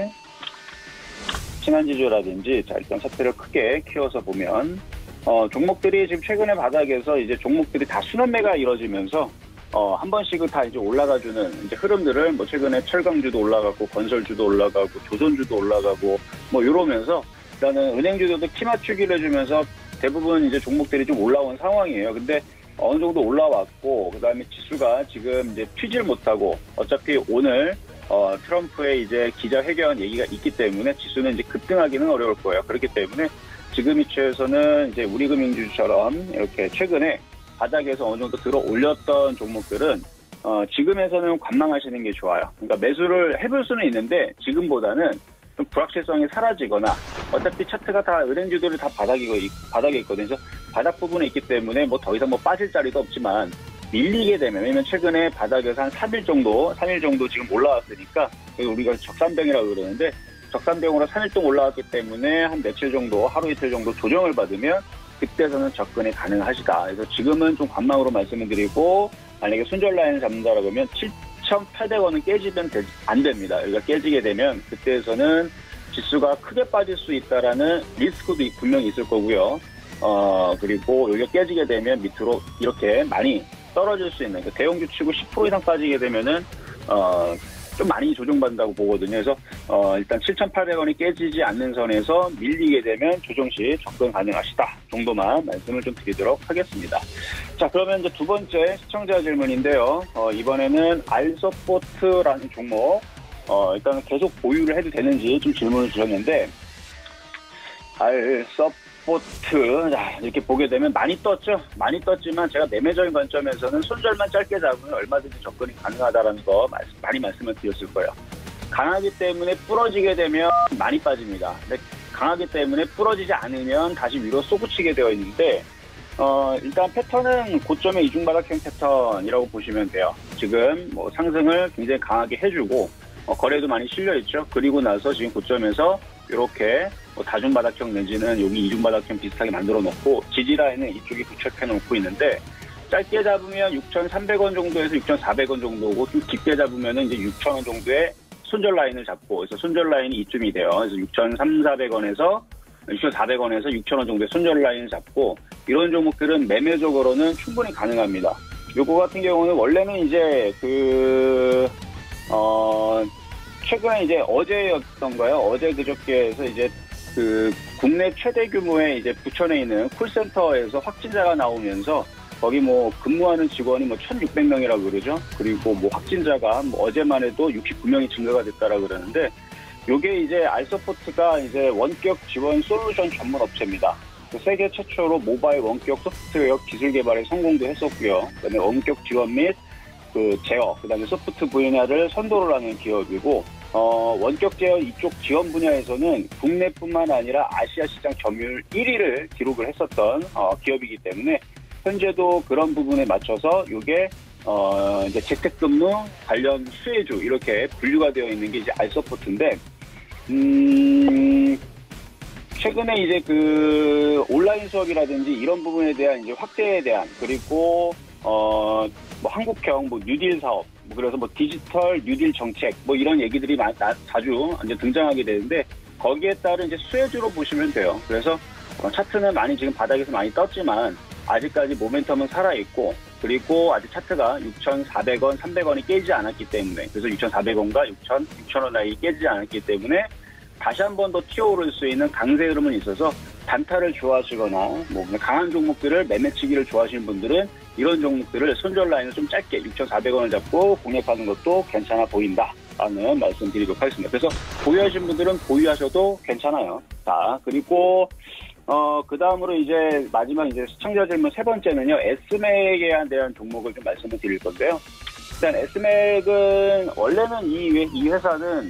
신한지주라든지 자 일단 차트를 크게 키워서 보면 어, 종목들이 지금 최근에 바닥에서 이제 종목들이 다 순환매가 이루어지면서 어, 한 번씩은 다 이제 올라가주는 이제 흐름들을 뭐 최근에 철강주도 올라가고 건설주도 올라가고 조선주도 올라가고 뭐 이러면서 일단은 은행주들도 키 맞추기를 해주면서 대부분 이제 종목들이 좀 올라온 상황이에요. 근데 어느 정도 올라왔고 그다음에 지수가 지금 이제 튀질 못하고 어차피 오늘 어, 트럼프의 이제 기자회견 얘기가 있기 때문에 지수는 이제 급등하기는 어려울 거예요. 그렇기 때문에 지금 위치에서는 이제 우리금융주처럼 이렇게 최근에 바닥에서 어느 정도 들어 올렸던 종목들은 어, 지금에서는 관망하시는 게 좋아요. 그러니까 매수를 해볼 수는 있는데 지금보다는 좀 불확실성이 사라지거나 어차피 차트가 다 은행주들이 다 바닥이고 바닥에 있거든요. 그래서 바닥 부분에 있기 때문에 뭐 더 이상 뭐 빠질 자리도 없지만 밀리게 되면 왜냐면 최근에 바닥에서 한 삼 일 정도 삼 일 정도 지금 올라왔으니까 우리가 적산병이라고 그러는데 적산병으로 삼 일 동안 올라왔기 때문에 한 며칠 정도 하루 이틀 정도 조정을 받으면 그때서는 접근이 가능하시다. 그래서 지금은 좀 관망으로 말씀을 드리고 만약에 순절 라인을 잡는다라고 하면 칠천팔백 원은 깨지면 안 됩니다. 여기가 깨지게 되면 그때에서는 지수가 크게 빠질 수 있다라는 리스크도 분명히 있을 거고요. 어, 그리고 여기가 깨지게 되면 밑으로 이렇게 많이 떨어질 수 있는, 대형주 치고 십 퍼센트 이상 빠지게 되면은, 어, 좀 많이 조정받는다고 보거든요. 그래서 어, 일단 칠천팔백 원이 깨지지 않는 선에서 밀리게 되면 조정 시 접근 가능하시다 정도만 말씀을 좀 드리도록 하겠습니다. 자, 그러면 이제 두 번째 시청자 질문인데요. 어, 이번에는 알서포트라는 종목 어, 일단 계속 보유를 해도 되는지 좀 질문을 주셨는데 알서포트 자, 이렇게 보게 되면 많이 떴죠. 많이 떴지만 제가 매매적인 관점에서는 손절만 짧게 잡으면 얼마든지 접근이 가능하다는 거 말씀, 많이 말씀을 드렸을 거예요. 강하기 때문에 부러지게 되면 많이 빠집니다. 근데 강하기 때문에 부러지지 않으면 다시 위로 쏘구치게 되어 있는데 어, 일단 패턴은 고점의 이중바닥형 패턴이라고 보시면 돼요. 지금 뭐 상승을 굉장히 강하게 해주고 어, 거래도 많이 실려있죠. 그리고 나서 지금 고점에서 이렇게 뭐 다중바닥형 내지는 여기 이중바닥형 비슷하게 만들어 놓고 지지라인은 이쪽에 부착해 놓고 있는데 짧게 잡으면 육천삼백 원 정도에서 육천사백 원 정도고 좀 깊게 잡으면 이제 육천 원 정도의 손절 라인을 잡고 그래서 손절 라인이 이쯤이 돼요. 그래서 육천삼백 원에서 육천사백 원에서 육천 원 정도의 손절 라인을 잡고 이런 종목들은 매매적으로는 충분히 가능합니다. 요거 같은 경우는 원래는 이제 그 어 최근에 이제 어제였던가요? 어제 그저께에서 이제 그 국내 최대 규모의 이제 부천에 있는 콜센터에서 확진자가 나오면서 거기 뭐 근무하는 직원이 뭐 천육백 명이라고 그러죠. 그리고 뭐 확진자가 뭐 어제만 해도 육십구 명이 증가가 됐다라고 그러는데 요게 이제 알서포트가 이제 원격 지원 솔루션 전문 업체입니다. 세계 최초로 모바일 원격 소프트웨어 기술 개발에 성공도 했었고요. 그다음에 원격 지원 및 그 제어, 그다음에 소프트 분야를 선도를 하는 기업이고 어, 원격 제어 이쪽 지원 분야에서는 국내뿐만 아니라 아시아 시장 점유율 일 위를 기록을 했었던 어, 기업이기 때문에 현재도 그런 부분에 맞춰서 이게 어, 이제 재택근무 관련 수혜주 이렇게 분류가 되어 있는 게 이제 알서포트인데 음. 최근에 이제 그 온라인 수업이라든지 이런 부분에 대한 이제 확대에 대한 그리고 어 뭐 한국형 뭐 뉴딜 사업 뭐 그래서 뭐 디지털 뉴딜 정책 뭐 이런 얘기들이 마, 나, 자주 이제 등장하게 되는데 거기에 따른 이제 수혜주로 보시면 돼요. 그래서 어, 차트는 많이 지금 바닥에서 많이 떴지만 아직까지 모멘텀은 살아 있고 그리고 아직 차트가 육천사백 원, 삼백 원이 깨지지 않았기 때문에 그래서 육천사백 원과 육천, 육천 원 사이 깨지지 않았기 때문에 다시 한 번 더 튀어오를 수 있는 강세 흐름은 있어서 단타를 좋아하시거나 뭐 강한 종목들을 매매치기를 좋아하시는 분들은 이런 종목들을 손절 라인을 좀 짧게 육천사백 원을 잡고 공략하는 것도 괜찮아 보인다라는 말씀 드리도록 하겠습니다. 그래서 보유하신 분들은 보유하셔도 괜찮아요. 자, 그리고 어, 그 다음으로 이제 마지막 이제 시청자 질문 세 번째는요, 에스맥에 대한 종목을 좀 말씀을 드릴 건데요. 일단 에스맥은 원래는 이, 이 회사는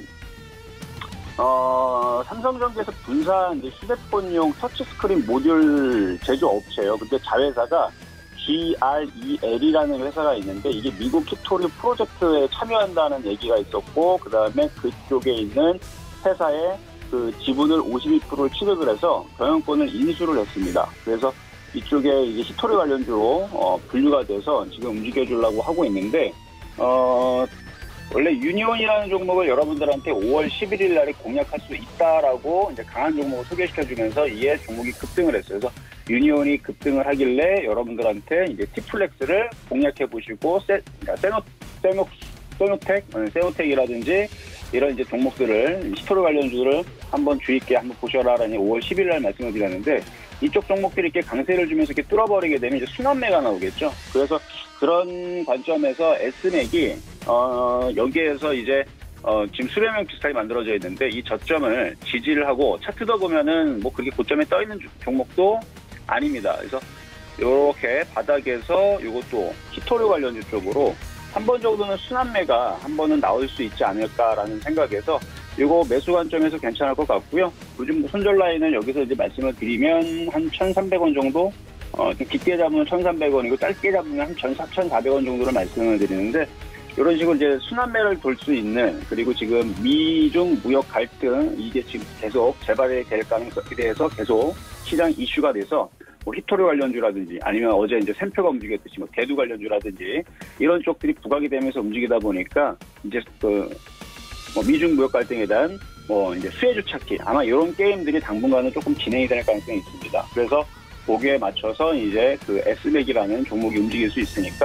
어, 삼성전기에서 분사한 이제 휴대폰용 터치스크린 모듈 제조업체예요. 근데 자회사가 지알이엘이라는 회사가 있는데 이게 미국 히토리 프로젝트에 참여한다는 얘기가 있었고 그 다음에 그쪽에 있는 회사의 그 지분을 오십이 퍼센트를 취득을 해서 경영권을 인수를 했습니다. 그래서 이쪽에 이제 히토리 관련주로 어, 분류가 돼서 지금 움직여주려고 하고 있는데 어. 원래 유니온이라는 종목을 여러분들한테 오월 십일일 날에 공략할 수 있다라고 이제 강한 종목을 소개시켜주면서 이에 종목이 급등을 했어요. 그래서 유니온이 급등을 하길래 여러분들한테 이제 티플렉스를 공략해 보시고 세, 그러니까 세노, 세노, 세노텍, 세노텍이라든지 이런 이제 종목들을 히토리 관련주를 한번 주의 있게 한번 보셔라라니 오월 십일일 날 말씀을 드렸는데 이쪽 종목들이 이렇게 강세를 주면서 이렇게 뚫어버리게 되면 이제 순환매가 나오겠죠. 그래서 그런 관점에서 에스맥이 어, 여기에서 이제 어, 지금 수렴형 비슷하게 만들어져 있는데 이 저점을 지지를 하고 차트도 보면은 뭐 그렇게 고점에 떠 있는 종목도 아닙니다. 그래서 이렇게 바닥에서 이것도 히토리 관련주 쪽으로 한 번 정도는 순환매가 한 번은 나올 수 있지 않을까라는 생각에서 이거 매수 관점에서 괜찮을 것 같고요. 요즘 뭐 손절 라인은 여기서 이제 말씀을 드리면 한 천삼백 원 정도, 어, 깊게 잡으면 천삼백 원이고 짧게 잡으면 한 천사백 원 정도로 말씀을 드리는데 이런 식으로 이제 순환매를 돌 수 있는 그리고 지금 미중 무역 갈등 이게 지금 계속 재발이 될 가능성에 대해서 계속 시장 이슈가 돼서 뭐 히토리 관련주라든지 아니면 어제 이제 샘표가 움직였듯이 뭐 대두 관련주라든지 이런 쪽들이 부각이 되면서 움직이다 보니까 이제 그 뭐 미중 무역 갈등에 대한 뭐 이제 수혜주 찾기 아마 이런 게임들이 당분간은 조금 진행이 될 가능성이 있습니다. 그래서 거기에 맞춰서 이제 그 에스맥이라는 종목이 움직일 수 있으니까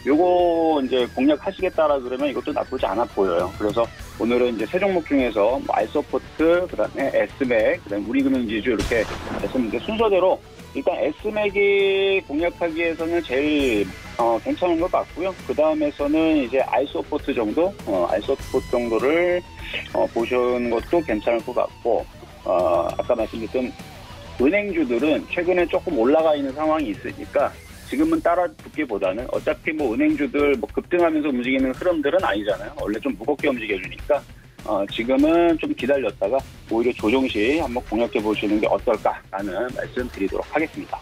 요거 이제 공략하시겠다라 그러면 이것도 나쁘지 않아 보여요. 그래서 오늘은 이제 세 종목 중에서 뭐 알서포트, 그다음에 에스맥, 그다음에 우리금융지주 이렇게 했었는데 순서대로 일단 에스맥이 공략하기에서는 제일 어, 괜찮은 것 같고요. 그 다음에서는 이제 아이소포트 정도, 어, 아이소포트 정도를 어, 보시는 것도 괜찮을 것 같고, 어, 아까 말씀드렸던 은행주들은 최근에 조금 올라가 있는 상황이 있으니까 지금은 따라 붙기보다는 어차피 뭐 은행주들 뭐 급등하면서 움직이는 흐름들은 아니잖아요. 원래 좀 무겁게 움직여주니까 어, 지금은 좀 기다렸다가 오히려 조정 시 한번 공략해 보시는 게 어떨까라는 말씀 드리도록 하겠습니다.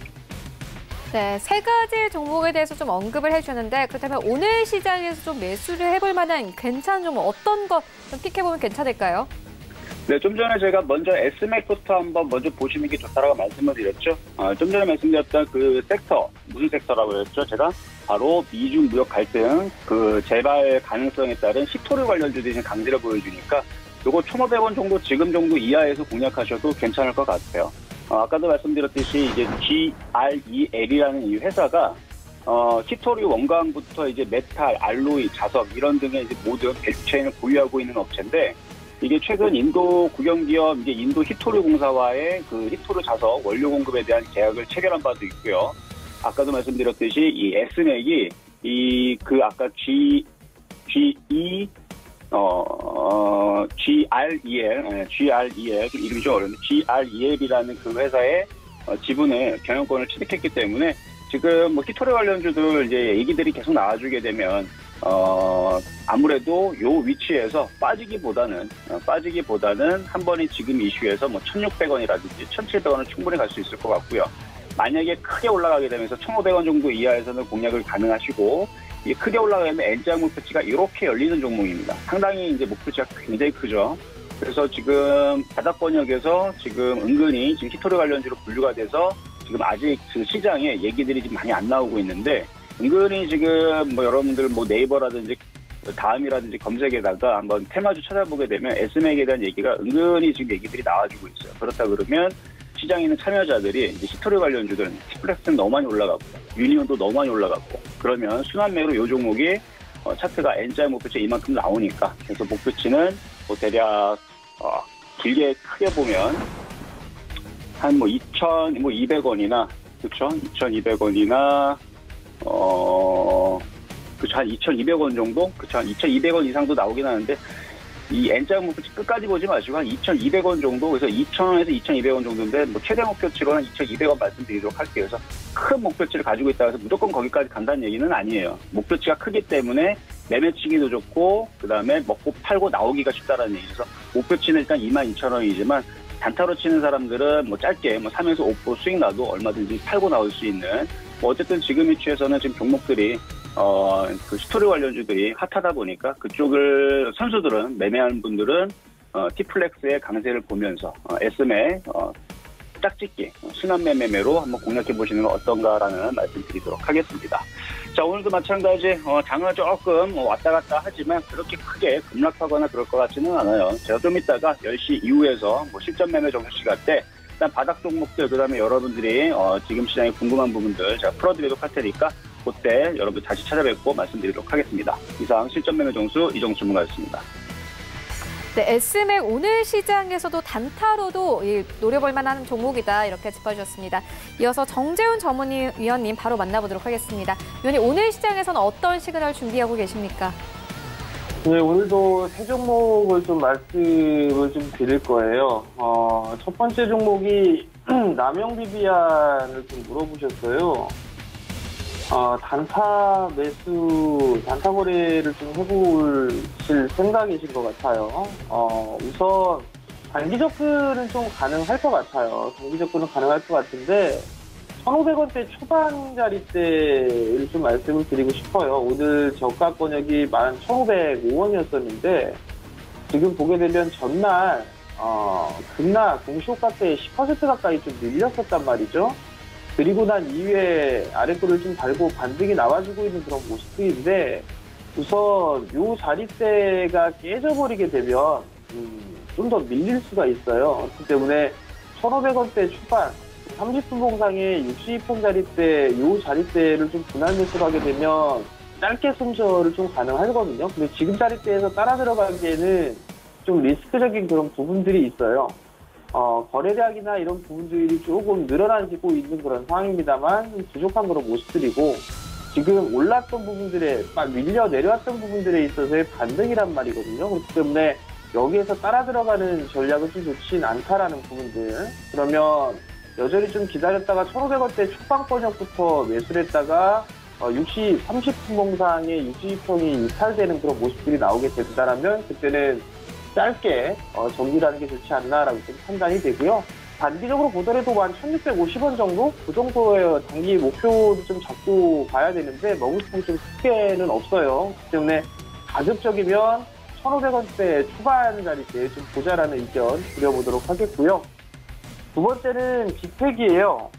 네, 세 가지 종목에 대해서 좀 언급을 해주셨는데 그렇다면 오늘 시장에서 좀 매수를 해볼 만한 괜찮은 종목 어떤 거 좀 픽해보면 괜찮을까요? 네, 좀 전에 제가 먼저 에스맥부터 한번 먼저 보시는 게 좋다라고 말씀을 드렸죠. 어, 좀 전에 말씀드렸던 그 섹터, 무슨 섹터라고 했죠? 제가 바로 미중 무역 갈등 그 재발 가능성에 따른 식토류 관련주들이 지금 강세를 보여주니까 요거 천오백 원 정도 지금 정도 이하에서 공략하셔도 괜찮을 것 같아요. 어, 아까도 말씀드렸듯이 이제 지알이엘이라는 이 회사가 어, 히토류 원광부터 이제 메탈, 알로이, 자석 이런 등의 이제 모든 밸류체인을 보유하고 있는 업체인데 이게 최근 인도 국영기업 이제 인도 히토류 공사와의 그 히토류 자석 원료 공급에 대한 계약을 체결한 바도 있고요. 아까도 말씀드렸듯이 이 에스맥이 이 그 아까 G G2 어, 어 지알이엘 지알이엘 이름이 좀 어려운데 지알이엘이라는 그 회사의 어, 지분을 경영권을 취득했기 때문에 지금 뭐 히토류 관련주들 이제 얘기들이 계속 나와주게 되면 어 아무래도 요 위치에서 빠지기보다는 어, 빠지기보다는 한 번에 지금 이슈에서 뭐 천육백 원이라든지 천칠백 원은 충분히 갈 수 있을 것 같고요. 만약에 크게 올라가게 되면서 천오백 원 정도 이하에서는 공략을 가능하시고 이 크게 올라가면 엔지알 목표치가 이렇게 열리는 종목입니다. 상당히 이제 목표치가 굉장히 크죠. 그래서 지금 바닥권역에서 지금 은근히 지금 히토류 관련주로 분류가 돼서 지금 아직 그 시장에 얘기들이 지금 많이 안 나오고 있는데 은근히 지금 뭐 여러분들 뭐 네이버라든지 다음이라든지 검색에다가 한번 테마주 찾아보게 되면 에스맥에 대한 얘기가 은근히 지금 얘기들이 나와주고 있어요. 그렇다 그러면 시장에 있는 참여자들이 이제 히토류 관련주들은 티플렉스는 너무 많이 올라갔고 유니온도 너무 많이 올라갔고 그러면 순환매로 이 종목이 어, 차트가 엔지알 목표치 이만큼 나오니까 그래서 목표치는 뭐 대략 어, 길게 크게 보면 한 뭐 이천이백 원이나 그렇죠? 이천이백 원이나 어 그쵸 한 이천이백 원 정도 그쵸 한 이천이백 원 이상도 나오긴 하는데 이 엔지알 목표치 끝까지 보지 마시고 한 이천이백 원 정도 그래서 이천 원에서 이천이백 원 정도인데 뭐 최대 목표치로는 이천이백 원 말씀드리도록 할게요. 그래서 큰 목표치를 가지고 있다 해서 무조건 거기까지 간다는 얘기는 아니에요. 목표치가 크기 때문에 매매치기도 좋고 그 다음에 먹고 팔고 나오기가 쉽다라는 얘기죠. 목표치는 일단 이만 이천 원이지만 단타로 치는 사람들은 뭐 짧게 뭐 삼에서 오 퍼센트 수익 나도 얼마든지 팔고 나올 수 있는 뭐 어쨌든 지금 위치에서는 지금 종목들이 어 그 히토류 관련주들이 핫하다 보니까 그쪽을 선수들은 매매하는 분들은 어 티플렉스의 강세를 보면서 어 에스맥 어 짝짓기 순환매 매매로 한번 공략해 보시는 건 어떤가라는 말씀드리도록 하겠습니다. 자 오늘도 마찬가지 어, 장은 조금 왔다 갔다 하지만 그렇게 크게 급락하거나 그럴 것 같지는 않아요. 제가 좀 이따가 열 시 이후에서 뭐 실전 매매 정도 시간 때 일단 바닥 종목들 그다음에 여러분들이 어, 지금 시장에 궁금한 부분들 제가 풀어드리도록 할 테니까 그때 여러분 다시 찾아뵙고 말씀드리도록 하겠습니다. 이상 실전 매매 정수 이정수 전문가였습니다. 네, 에스맥 오늘 시장에서도 단타로도 노려볼 만한 종목이다 이렇게 짚어주셨습니다. 이어서 정재훈 전문위원님 바로 만나보도록 하겠습니다. 위원님 오늘 시장에서는 어떤 시그널 준비하고 계십니까? 네, 오늘도 세 종목을 좀 말씀을 좀 드릴 거예요. 어, 첫 번째 종목이 남영비비안을 좀 물어보셨어요. 어, 단타 매수, 단타 거래를 좀 해보실 생각이신 것 같아요. 어, 우선 단기 접근은 좀 가능할 것 같아요. 단기 접근은 가능할 것 같은데 천오백 원대 초반 자리대를 좀 말씀을 드리고 싶어요. 오늘 저가 권역이 만 천오백오 원이었었는데 지금 보게 되면 전날 어, 급락 공시효과 때 십 퍼센트 가까이 좀 밀렸었단 말이죠. 그리고 난 이후에 아래꼬를 좀 달고 반등이 나와주고 있는 그런 모습인데 우선 요 자리대가 깨져버리게 되면 음, 좀 더 밀릴 수가 있어요. 그렇기 때문에 천오백 원대 초반 삼십 분봉상의 육십이 분 자릿대, 요 자릿대를 좀 분할 매수를 하게 되면 짧게 손절을 좀 가능하거든요. 근데 지금 자릿대에서 따라 들어가기에는 좀 리스크적인 그런 부분들이 있어요. 어, 거래량이나 이런 부분들이 조금 늘어나고 있는 그런 상황입니다만 부족한 그런 모습들이고, 지금 올랐던 부분들에 막 밀려 내려왔던 부분들에 있어서의 반등이란 말이거든요. 그렇기 때문에 여기에서 따라 들어가는 전략은 좀 좋진 않다라는 부분들. 그러면 여전히 좀 기다렸다가 천오백 원대 초반권역부터 매수를 했다가 어, 육십, 삼십 분 봉상의 육십이 평이 이탈되는 그런 모습들이 나오게 된다면 그때는 짧게 어, 정리라는 게 좋지 않나라고 좀 판단이 되고요. 단기적으로 보더라도 한 천육백오십 원 정도? 그 정도의 단기 목표도 좀 잡고 가야 되는데 먹을 수는 좀 크게는 없어요. 그렇기 때문에 가급적이면 천오백 원대 초반 자리대 좀 보자라는 의견 드려보도록 하겠고요. 두 번째는 빅팩이에요.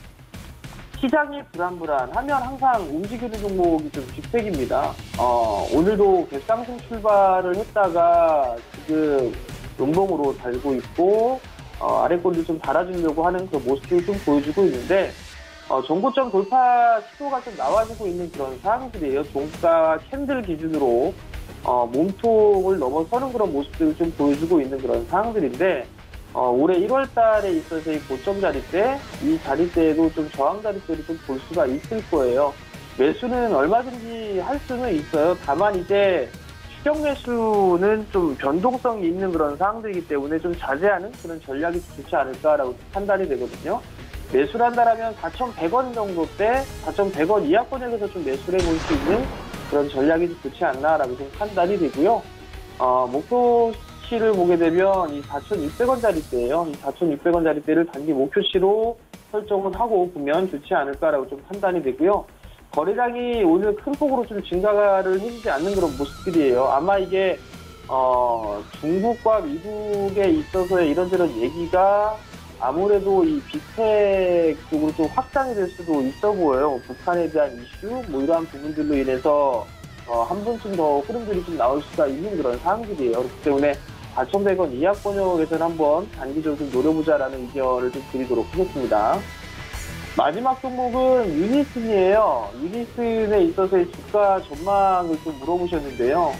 시장이 불안불안하면 항상 움직이는 종목이 좀 빅팩입니다. 어, 오늘도 갭상승 출발을 했다가 지금 음봉으로 달고 있고 어, 아래꼴도 좀 달아주려고 하는 그 모습을 좀 보여주고 있는데 어, 정고점 돌파 시도가 좀 나와주고 있는 그런 상황들이에요. 종가 캔들 기준으로 어, 몸통을 넘어서는 그런 모습들을 좀 보여주고 있는 그런 상황들인데 어, 올해 일월 달에 있어서의 고점 자릿대, 이 자릿대에도 좀 저항 자릿대를 좀 볼 수가 있을 거예요. 매수는 얼마든지 할 수는 있어요. 다만 이제 추격 매수는 좀 변동성이 있는 그런 상황들이기 때문에 좀 자제하는 그런 전략이 좋지 않을까라고 판단이 되거든요. 매수를 한다라면 사천백 원 정도대, 사천백 원 이하권역에서 좀 매수를 해볼 수 있는 그런 전략이 좀 좋지 않나라고 좀 판단이 되고요. 어, 목표치를 보게 되면 이 사천육백 원 자릿대예요. 이 사천육백 원 자릿대를 단기 목표치로 설정을 하고 보면 좋지 않을까라고 좀 판단이 되고요. 거래량이 오늘 큰 폭으로 좀 증가를 해주지 않는 그런 모습들이에요. 아마 이게 어, 중국과 미국에 있어서의 이런저런 얘기가 아무래도 이 빅텍 쪽으로 좀 확장이 될 수도 있어 보여요. 북한에 대한 이슈, 뭐 이러한 부분들로 인해서 어, 한 번쯤 더 흐름들이 좀 나올 수가 있는 그런 상황들이에요. 그렇기 때문에 사천백 원 이하권역에서는 한번 단기적으로 좀 노려보자라는 의견을 좀 드리도록 하겠습니다. 마지막 종목은 유니슨이에요. 유니슨에 있어서의 주가 전망을 좀 물어보셨는데요.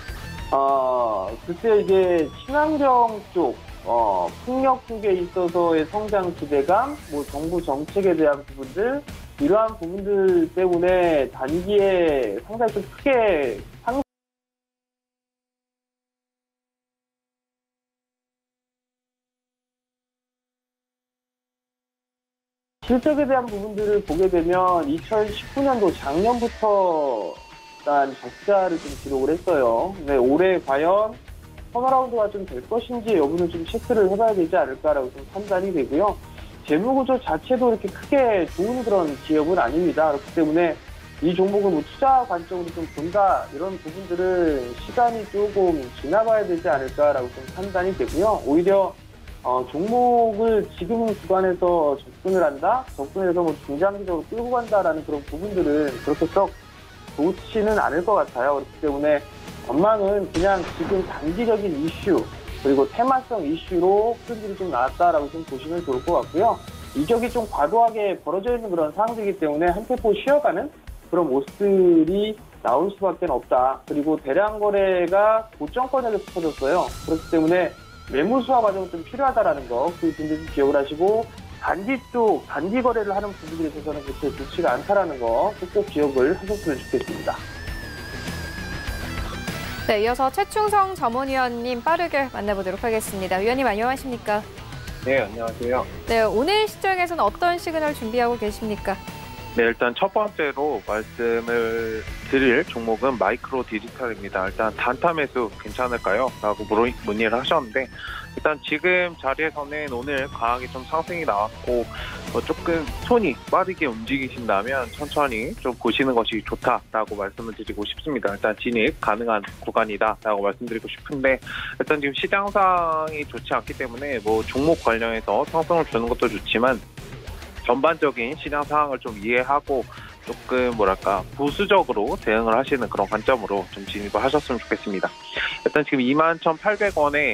어, 글쎄 이게 친환경 쪽, 어, 풍력 쪽에 있어서의 성장 기대감, 뭐 정부 정책에 대한 부분들, 이러한 부분들 때문에 단기에 상당히 좀 크게 상 실적에 대한 부분들을 보게 되면 이천십구 년도 작년부터 일단 적자를 좀 기록을 했어요. 근데 올해 과연 턴어라운드가 좀 될 것인지 여부는 좀 체크를 해봐야 되지 않을까라고 좀 판단이 되고요. 재무구조 자체도 이렇게 크게 좋은 그런 기업은 아닙니다. 그렇기 때문에 이 종목을 뭐 투자 관점으로 좀 본다 이런 부분들은 시간이 조금 지나봐야 되지 않을까라고 좀 판단이 되고요. 오히려 어, 종목을 지금 구간에서 접근을 한다? 접근해서 뭐 중장기적으로 끌고 간다라는 그런 부분들은 그렇게 썩 좋지는 않을 것 같아요. 그렇기 때문에 전망은 그냥 지금 단기적인 이슈, 그리고 테마성 이슈로 흐름들이 좀 나왔다라고 좀 보시면 좋을 것 같고요. 이격이 좀 과도하게 벌어져 있는 그런 상황이기 때문에 한 템포 쉬어가는 그런 모습들이 나올 수밖에 없다. 그리고 대량 거래가 고점권역에서 터졌어요. 그렇기 때문에 매물 수화 과정은 좀 필요하다라는 거, 그 분들 좀 기억을 하시고, 단기 쪽, 단기 거래를 하는 분들에 있어서는 그렇게 좋지가 않다라는 거 꼭 기억을 하셨으면 좋겠습니다. 네, 이어서 최충성 전문위원님 빠르게 만나보도록 하겠습니다. 위원님 안녕하십니까? 네, 안녕하세요. 네, 오늘 시장에서는 어떤 시그널 준비하고 계십니까? 네, 일단 첫 번째로 말씀을 드릴 종목은 마이크로 디지털입니다. 일단 단타 매수 괜찮을까요? 라고 문의를 하셨는데, 일단 지금 자리에서는 오늘 강하게 좀 상승이 나왔고, 어, 조금 손이 빠르게 움직이신다면 천천히 좀 보시는 것이 좋다라고 말씀을 드리고 싶습니다. 일단 진입 가능한 구간이다라고 말씀드리고 싶은데, 일단 지금 시장 상황이 좋지 않기 때문에 뭐 종목 관련해서 상승을 주는 것도 좋지만, 전반적인 시장 상황을 좀 이해하고 조금 뭐랄까 보수적으로 대응을 하시는 그런 관점으로 좀 진입을 하셨으면 좋겠습니다. 일단 지금 이만 천팔백 원에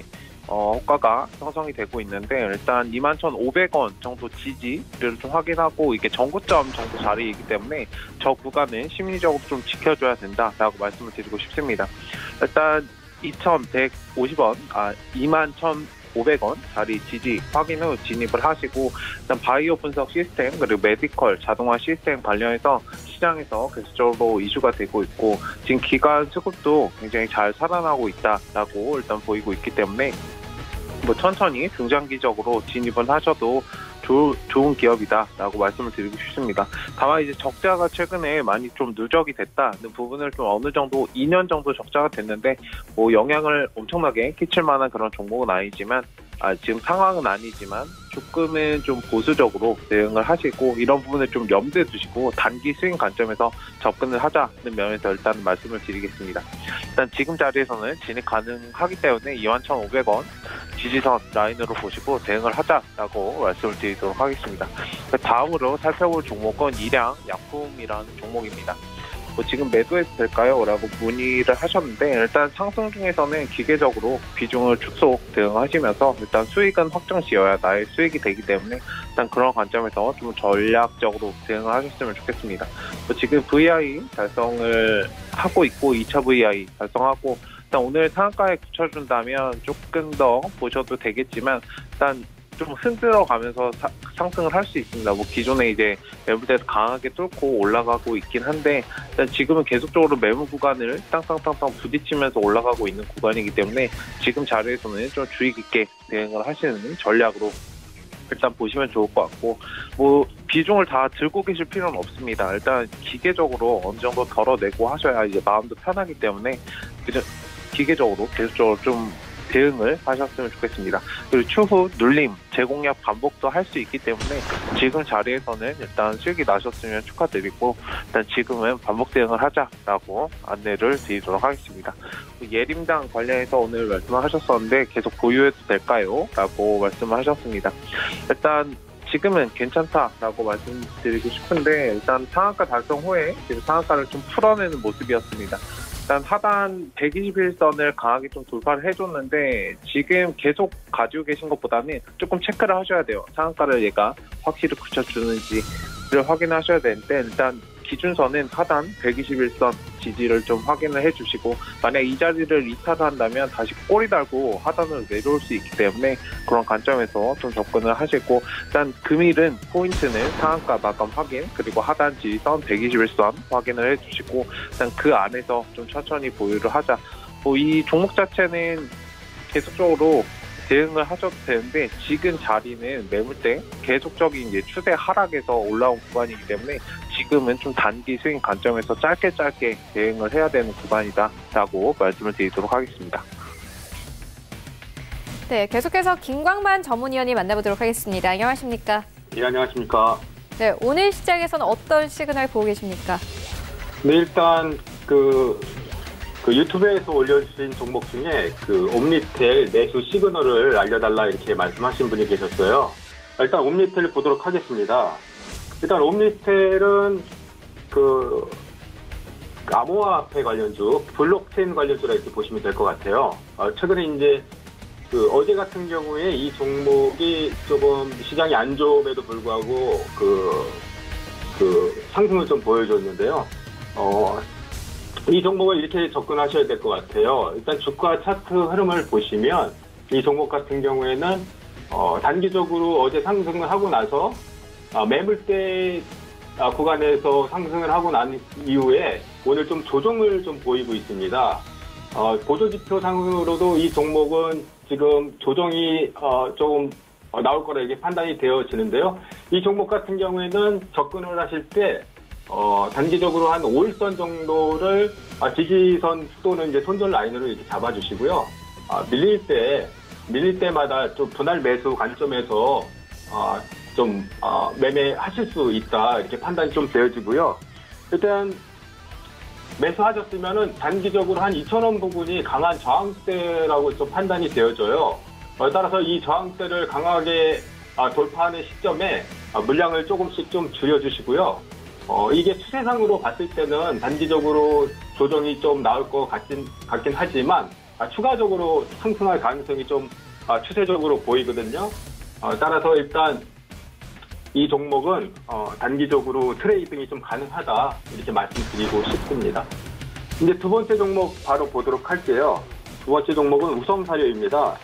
어, 호가가 형성이 되고 있는데 일단 이만 천오백 원 정도 지지를 좀 확인하고 이게 전고점 정도 자리이기 때문에 저 구간은 심리적으로 좀 지켜줘야 된다라고 말씀을 드리고 싶습니다. 일단 이천백오십 원, 아 이만 천오백 원 자리 지지 확인 후 진입을 하시고 일단 바이오 분석 시스템 그리고 메디컬 자동화 시스템 관련해서 시장에서 계속적으로 이슈가 되고 있고 지금 기관 수급도 굉장히 잘 살아나고 있다라고 일단 보이고 있기 때문에 뭐 천천히 중장기적으로 진입을 하셔도 조, 좋은 기업이다라고 말씀을 드리고 싶습니다. 다만 이제 적자가 최근에 많이 좀 누적이 됐다는 부분을 좀 어느 정도 이 년 정도 적자가 됐는데 뭐 영향을 엄청나게 끼칠 만한 그런 종목은 아니지만 아, 지금 상황은 아니지만 조금은 좀 보수적으로 대응을 하시고 이런 부분을 좀 염두에 두시고 단기 수익 관점에서 접근을 하자는 면에서 일단 말씀을 드리겠습니다. 일단 지금 자리에서는 진입 가능하기 때문에 이만 천오백 원 지지선 라인으로 보시고 대응을 하자라고 말씀을 드리도록 하겠습니다. 다음으로 살펴볼 종목은 일양 약품이라는 종목입니다. 뭐 지금 매도해도 될까요? 라고 문의를 하셨는데 일단 상승 중에서는 기계적으로 비중을 축소 대응하시면서 일단 수익은 확정 지어야 나의 수익이 되기 때문에 일단 그런 관점에서 좀 전략적으로 대응을 하셨으면 좋겠습니다. 뭐 지금 브이아이 달성을 하고 있고 이 차 브이아이 달성하고 일단 오늘 상한가에 붙여준다면 조금 더 보셔도 되겠지만 일단 좀 흔들어 가면서 사, 상승을 할 수 있습니다. 뭐 기존에 이제 매물대에서 강하게 뚫고 올라가고 있긴 한데 일단 지금은 계속적으로 매물 구간을 땅땅땅땅 부딪히면서 올라가고 있는 구간이기 때문에 지금 자리에서는 좀 주의 깊게 대응을 하시는 전략으로 일단 보시면 좋을 것 같고 뭐 비중을 다 들고 계실 필요는 없습니다. 일단 기계적으로 어느 정도 덜어내고 하셔야 이제 마음도 편하기 때문에 기계적으로 계속적으로 좀 대응을 하셨으면 좋겠습니다. 그리고 추후 눌림, 재공략 반복도 할 수 있기 때문에 지금 자리에서는 일단 수익이 나셨으면 축하드리고 일단 지금은 반복 대응을 하자라고 안내를 드리도록 하겠습니다. 예림당 관련해서 오늘 말씀을 하셨었는데 계속 보유해도 될까요? 라고 말씀을 하셨습니다. 일단 지금은 괜찮다라고 말씀드리고 싶은데 일단 상한가 달성 후에 지금 상한가를 좀 풀어내는 모습이었습니다. 일단 하단 백이십일 선을 강하게 좀 돌파를 해줬는데 지금 계속 가지고 계신 것보다는 조금 체크를 하셔야 돼요. 상한가를 얘가 확실히 붙여주는지를 확인하셔야 되는데 일단 기준선은 하단 백이십일 선 지지를 좀 확인을 해주시고 만약 이 자리를 이탈을 한다면 다시 꼬리 달고 하단으로 내려올 수 있기 때문에 그런 관점에서 좀 접근을 하시고 일단 금일은 포인트는 상한가 마감 확인 그리고 하단 지지선 백이십일 선 확인을 해주시고 일단 그 안에서 좀 천천히 보유를 하자. 뭐 이 종목 자체는 계속적으로 대응을 하셔도 되는데 지금 자리는 매물대 계속적인 이제 추세 하락에서 올라온 구간이기 때문에 지금은 좀 단기 수익 관점에서 짧게 짧게 대응을 해야 되는 구간이다라고 말씀을 드리도록 하겠습니다. 네, 계속해서 김광만 전문위원님 만나보도록 하겠습니다. 안녕하십니까? 예, 안녕하십니까? 네, 오늘 시장에서는 어떤 시그널 보고 계십니까? 네, 일단 그, 그 유튜브에서 올려주신 종목 중에 그 옴니텔 매수 시그널을 알려달라 이렇게 말씀하신 분이 계셨어요. 일단 옴니텔 보도록 하겠습니다. 일단 옴니텔은 그 암호화폐 관련주, 블록체인 관련주라 이렇게 보시면 될 것 같아요. 어, 최근에 이제 그 어제 같은 경우에 이 종목이 조금 시장이 안 좋음에도 불구하고 그, 그 상승을 좀 보여줬는데요. 어, 이 종목을 이렇게 접근하셔야 될 것 같아요. 일단 주가 차트 흐름을 보시면 이 종목 같은 경우에는 어, 단기적으로 어제 상승을 하고 나서 어, 매물대 어, 구간에서 상승을 하고 난 이후에 오늘 좀 조정을 좀 보이고 있습니다. 어, 보조지표상으로도 이 종목은 지금 조정이 어, 조금 어, 나올 거라 이게 판단이 되어지는데요. 이 종목 같은 경우에는 접근을 하실 때 어, 단기적으로 한 오 일선 정도를 아, 지지선 또는 이제 손절 라인으로 이렇게 잡아주시고요. 아, 밀릴 때, 밀릴 때마다 좀 분할 매수 관점에서 아, 좀 아, 매매하실 수 있다 이렇게 판단이 좀 되어지고요. 일단 매수하셨으면은 단기적으로 한 이천 원 부분이 강한 저항대라고 좀 판단이 되어져요. 어, 따라서 이 저항대를 강하게 아, 돌파하는 시점에 아, 물량을 조금씩 좀 줄여주시고요. 어, 이게 추세상으로 봤을 때는 단기적으로 조정이 좀 나올 것 같긴, 같긴 하지만, 아, 추가적으로 상승할 가능성이 좀 아, 추세적으로 보이거든요. 어, 따라서 일단 이 종목은 어, 단기적으로 트레이딩이 좀 가능하다 이렇게 말씀드리고 싶습니다. 이제 두 번째 종목 바로 보도록 할게요. 두 번째 종목은 우성사료입니다.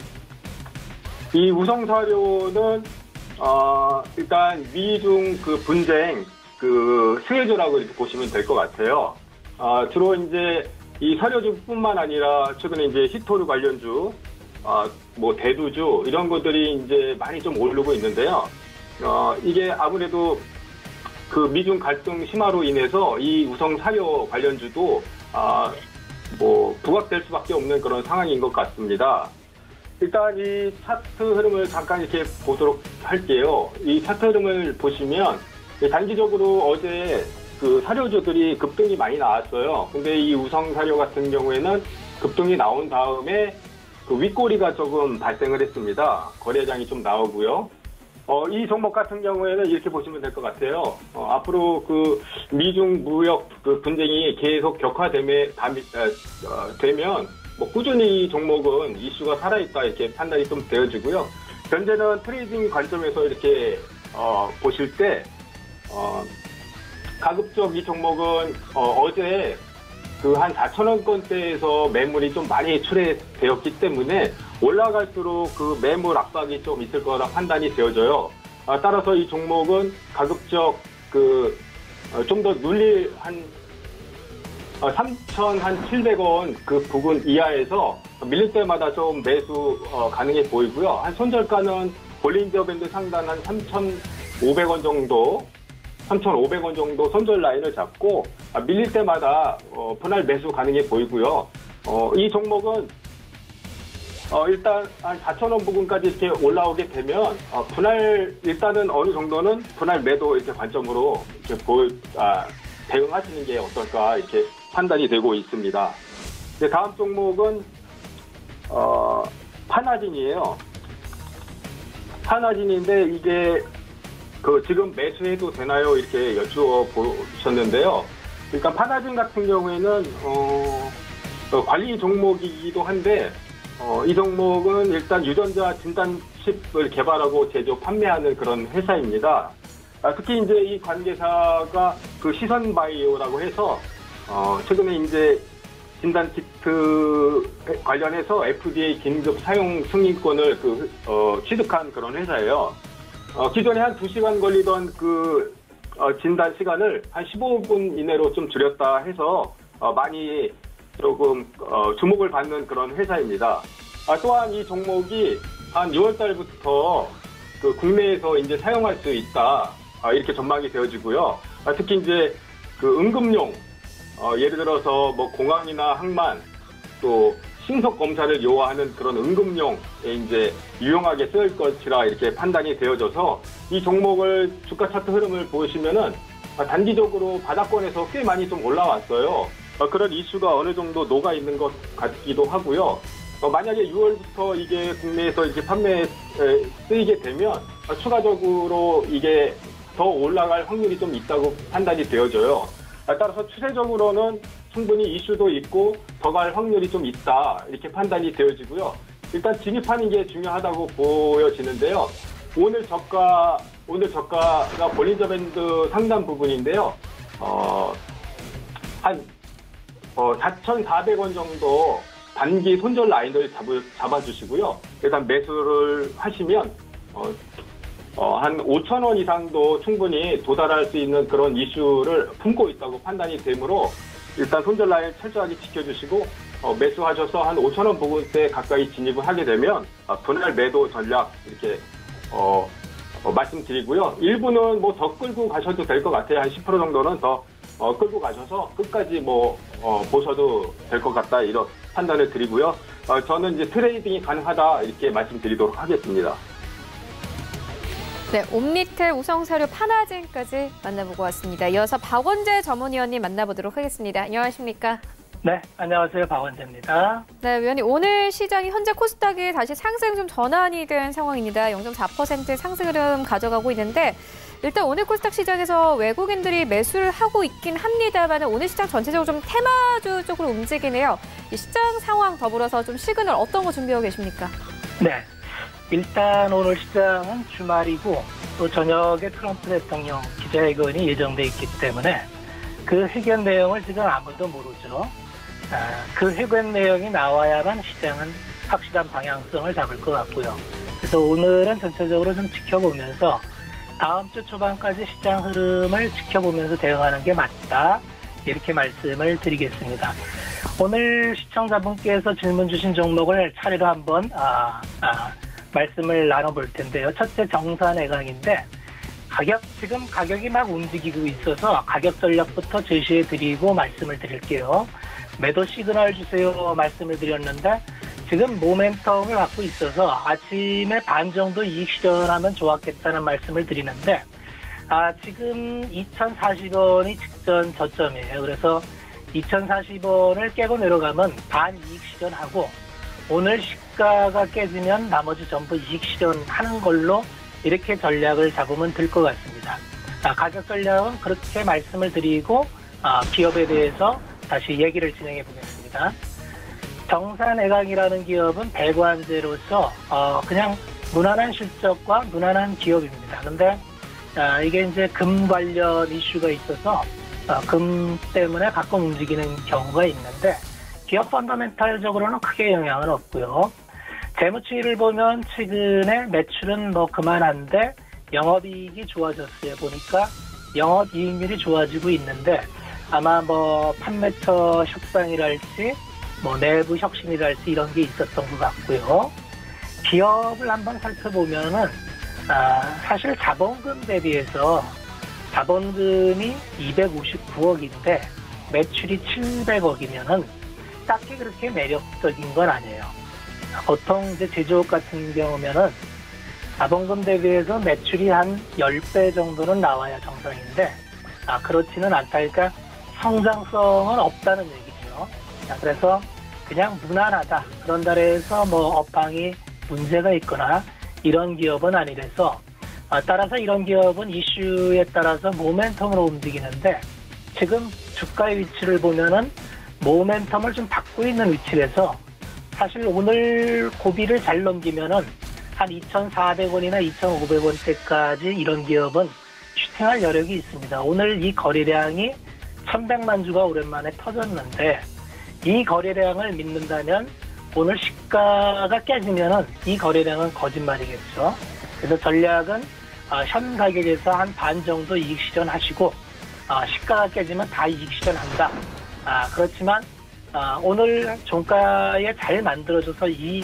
이 우성사료는 어, 일단 미중 그 분쟁 그 수혜주라고 이렇게 보시면 될 것 같아요. 어, 주로 이제 이 사료주뿐만 아니라 최근에 이제 히토류 관련주, 어, 뭐 대두주 이런 것들이 이제 많이 좀 오르고 있는데요. 어, 이게 아무래도 그 미중 갈등 심화로 인해서 이 우성사료 관련주도 아, 뭐 부각될 수밖에 없는 그런 상황인 것 같습니다. 일단 이 차트 흐름을 잠깐 이렇게 보도록 할게요. 이 차트 흐름을 보시면 단기적으로 어제 그 사료주들이 급등이 많이 나왔어요. 근데 이 우성사료 같은 경우에는 급등이 나온 다음에 그 윗꼬리가 조금 발생을 했습니다. 거래량이 좀 나오고요. 어, 이 종목 같은 경우에는 이렇게 보시면 될 것 같아요. 어, 앞으로 그 미중 무역 그 분쟁이 계속 격화되면, 어, 되면 뭐 꾸준히 이 종목은 이슈가 살아있다 이렇게 판단이 좀 되어지고요. 현재는 트레이딩 관점에서 이렇게 어, 보실 때 어, 가급적 이 종목은 어, 어제 그 한 사천 원권대에서 매물이 좀 많이 출회되었기 때문에 올라갈수록 그 매물 압박이 좀 있을 거라 판단이 되어져요. 아, 따라서 이 종목은 가급적 그 좀 더 눌릴 한 어, 삼천칠백 원 그 부근 이하에서 밀릴 때마다 좀 매수 어, 가능해 보이고요. 한 손절가는 볼린저 밴드 상단 한 삼천오백 원 정도, 삼천오백 원 정도 손절 라인을 잡고 아, 밀릴 때마다 어, 분할 매수 가능해 보이고요. 어, 이 종목은 어, 일단 한 사천 원 부근까지 이렇게 올라오게 되면 어, 분할 일단은 어느 정도는 분할 매도 이렇게 관점으로 이렇게 보 아, 대응하시는 게 어떨까 이렇게 판단이 되고 있습니다. 이제 다음 종목은 어, 파나진이에요. 파나진인데 이게 그 지금 매수해도 되나요? 이렇게 여쭈어 보셨는데요. 그러니까 파나진 같은 경우에는 어, 어, 관리 종목이기도 한데 어, 이 종목은 일단 유전자 진단칩을 개발하고 제조 판매하는 그런 회사입니다. 아, 특히 이제 이 관계사가 그 시선바이오라고 해서 어, 최근에 이제 진단키트 관련해서 에프디에이 긴급 사용 승인권을 그, 어, 취득한 그런 회사예요. 어, 기존에 한 두 시간 걸리던 그, 어, 진단 시간을 한 십오 분 이내로 좀 줄였다 해서, 어, 많이 조금, 어, 주목을 받는 그런 회사입니다. 아, 또한 이 종목이 한 유월 달부터 그 국내에서 이제 사용할 수 있다. 아, 이렇게 전망이 되어지고요. 아, 특히 이제 그 응급용, 어, 예를 들어서 뭐 공항이나 항만, 또 신속 검사를 요하는 그런 응급용에 이제 유용하게 쓰일 것이라 이렇게 판단이 되어져서 이 종목을 주가 차트 흐름을 보시면은 단기적으로 바닥권에서 꽤 많이 좀 올라왔어요. 그런 이슈가 어느 정도 녹아 있는 것 같기도 하고요. 만약에 유월부터 이게 국내에서 이제 판매에 쓰이게 되면 추가적으로 이게 더 올라갈 확률이 좀 있다고 판단이 되어져요. 따라서 추세적으로는 충분히 이슈도 있고 더 갈 확률이 좀 있다 이렇게 판단이 되어지고요. 일단 진입하는 게 중요하다고 보여지는데요. 오늘 저가 오늘 저가가 볼린저 밴드 상단 부분인데요. 어, 한 어, 사천사백 원 정도 단기 손절 라인을 잡을, 잡아주시고요. 일단 매수를 하시면 어, 어, 한 오천 원 이상도 충분히 도달할 수 있는 그런 이슈를 품고 있다고 판단이 되므로 일단 손절 라인 철저하게 지켜주시고 어, 매수하셔서 한 오천 원 부근대 가까이 진입을 하게 되면 어, 분할 매도 전략 이렇게 어, 어, 말씀드리고요. 일부는 뭐 더 끌고 가셔도 될 것 같아요. 한 십 퍼센트 정도는 더 어, 끌고 가셔서 끝까지 뭐 어, 보셔도 될 것 같다 이런 판단을 드리고요. 어, 저는 이제 트레이딩이 가능하다 이렇게 말씀드리도록 하겠습니다. 네, 옴니텔, 우성사료, 파나진까지 만나보고 왔습니다. 이어서 박원재 전문위원님 만나보도록 하겠습니다. 안녕하십니까? 네, 안녕하세요. 박원재입니다. 네, 위원님, 오늘 시장이 현재 코스닥이 다시 상승 좀 전환이 된 상황입니다. 영 점 사 퍼센트 상승 흐름 가져가고 있는데 일단 오늘 코스닥 시장에서 외국인들이 매수를 하고 있긴 합니다만 오늘 시장 전체적으로 좀 테마주 쪽으로 움직이네요. 이 시장 상황 더불어서 좀 시그널 어떤 거 준비하고 계십니까? 네. 일단 오늘 시장은 주말이고 또 저녁에 트럼프 대통령 기자회견이 예정돼 있기 때문에 그 회견 내용을 지금 아무도 모르죠. 아, 그 회견 내용이 나와야만 시장은 확실한 방향성을 잡을 것 같고요. 그래서 오늘은 전체적으로 좀 지켜보면서 다음 주 초반까지 시장 흐름을 지켜보면서 대응하는 게 맞다. 이렇게 말씀을 드리겠습니다. 오늘 시청자분께서 질문 주신 종목을 차례로 한번 아, 아, 말씀을 나눠볼 텐데요. 첫째 정산애강인데 가격 지금 가격이 막 움직이고 있어서 가격 전략부터 제시해드리고 말씀을 드릴게요. 매도 시그널 주세요 말씀을 드렸는데 지금 모멘텀을 갖고 있어서 아침에 반 정도 이익 실현하면 좋았겠다는 말씀을 드리는데 아, 지금 이천사십 원이 직전 저점이에요. 그래서 이천사십 원을 깨고 내려가면 반 이익 실현하고 오늘 시가가 깨지면 나머지 전부 이익 실현하는 걸로 이렇게 전략을 잡으면 될 것 같습니다. 아, 가격 전략은 그렇게 말씀을 드리고 아, 기업에 대해서 다시 얘기를 진행해 보겠습니다. 정산애강이라는 기업은 배관제로서 어, 그냥 무난한 실적과 무난한 기업입니다. 근데 아, 이게 이제 금 관련 이슈가 있어서 어, 금 때문에 가끔 움직이는 경우가 있는데 기업 펀더멘탈적으로는 크게 영향은 없고요. 재무추이를 보면 최근에 매출은 뭐 그만한데 영업이익이 좋아졌어요. 보니까 영업이익률이 좋아지고 있는데 아마 뭐 판매처 협상이랄지 뭐 내부 혁신이랄지 이런 게 있었던 것 같고요. 기업을 한번 살펴보면은 아, 사실 자본금 대비해서 자본금이 이백오십구억인데 매출이 칠백억이면은 딱히 그렇게 매력적인 건 아니에요. 보통 이제 제조업 같은 경우면은 자본금 대비해서 매출이 한 십 배 정도는 나와야 정상인데 아, 그렇지는 않다. 그러니까 성장성은 없다는 얘기죠. 자, 그래서 그냥 무난하다. 그런다 해서 뭐 업황이 문제가 있거나 이런 기업은 아니라서 아, 따라서 이런 기업은 이슈에 따라서 모멘텀으로 움직이는데 지금 주가의 위치를 보면은 모멘텀을 좀 받고 있는 위치라서 사실 오늘 고비를 잘 넘기면은 한 이천사백 원이나 이천오백 원대까지 이런 기업은 슈팅할 여력이 있습니다. 오늘 이 거래량이 천백만 주가 오랜만에 터졌는데 이 거래량을 믿는다면 오늘 시가가 깨지면은 이 거래량은 거짓말이겠죠. 그래서 전략은 어, 현 가격에서 한 반 정도 이익 실현하시고 어, 시가가 깨지면 다 이익 실현한다. 아, 그렇지만 어, 오늘 종가에 잘 만들어져서 이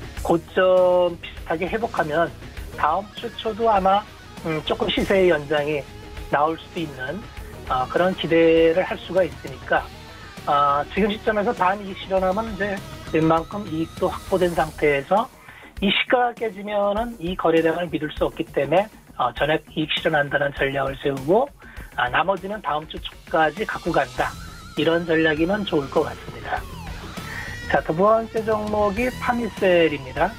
고점 비슷하게 회복하면 다음 주 초도 아마 음, 조금 시세의 연장이 나올 수도 있는 어, 그런 기대를 할 수가 있으니까 어, 지금 시점에서 반 이익 실현하면 이제 웬만큼 이익도 확보된 상태에서 이 시가가 깨지면은 이 거래량을 믿을 수 없기 때문에 어, 전액 이익 실현한다는 전략을 세우고 아, 나머지는 다음 주 초까지 갖고 간다. 이런 전략이면 좋을 것 같습니다. 자, 두 번째 종목이 파미셀입니다.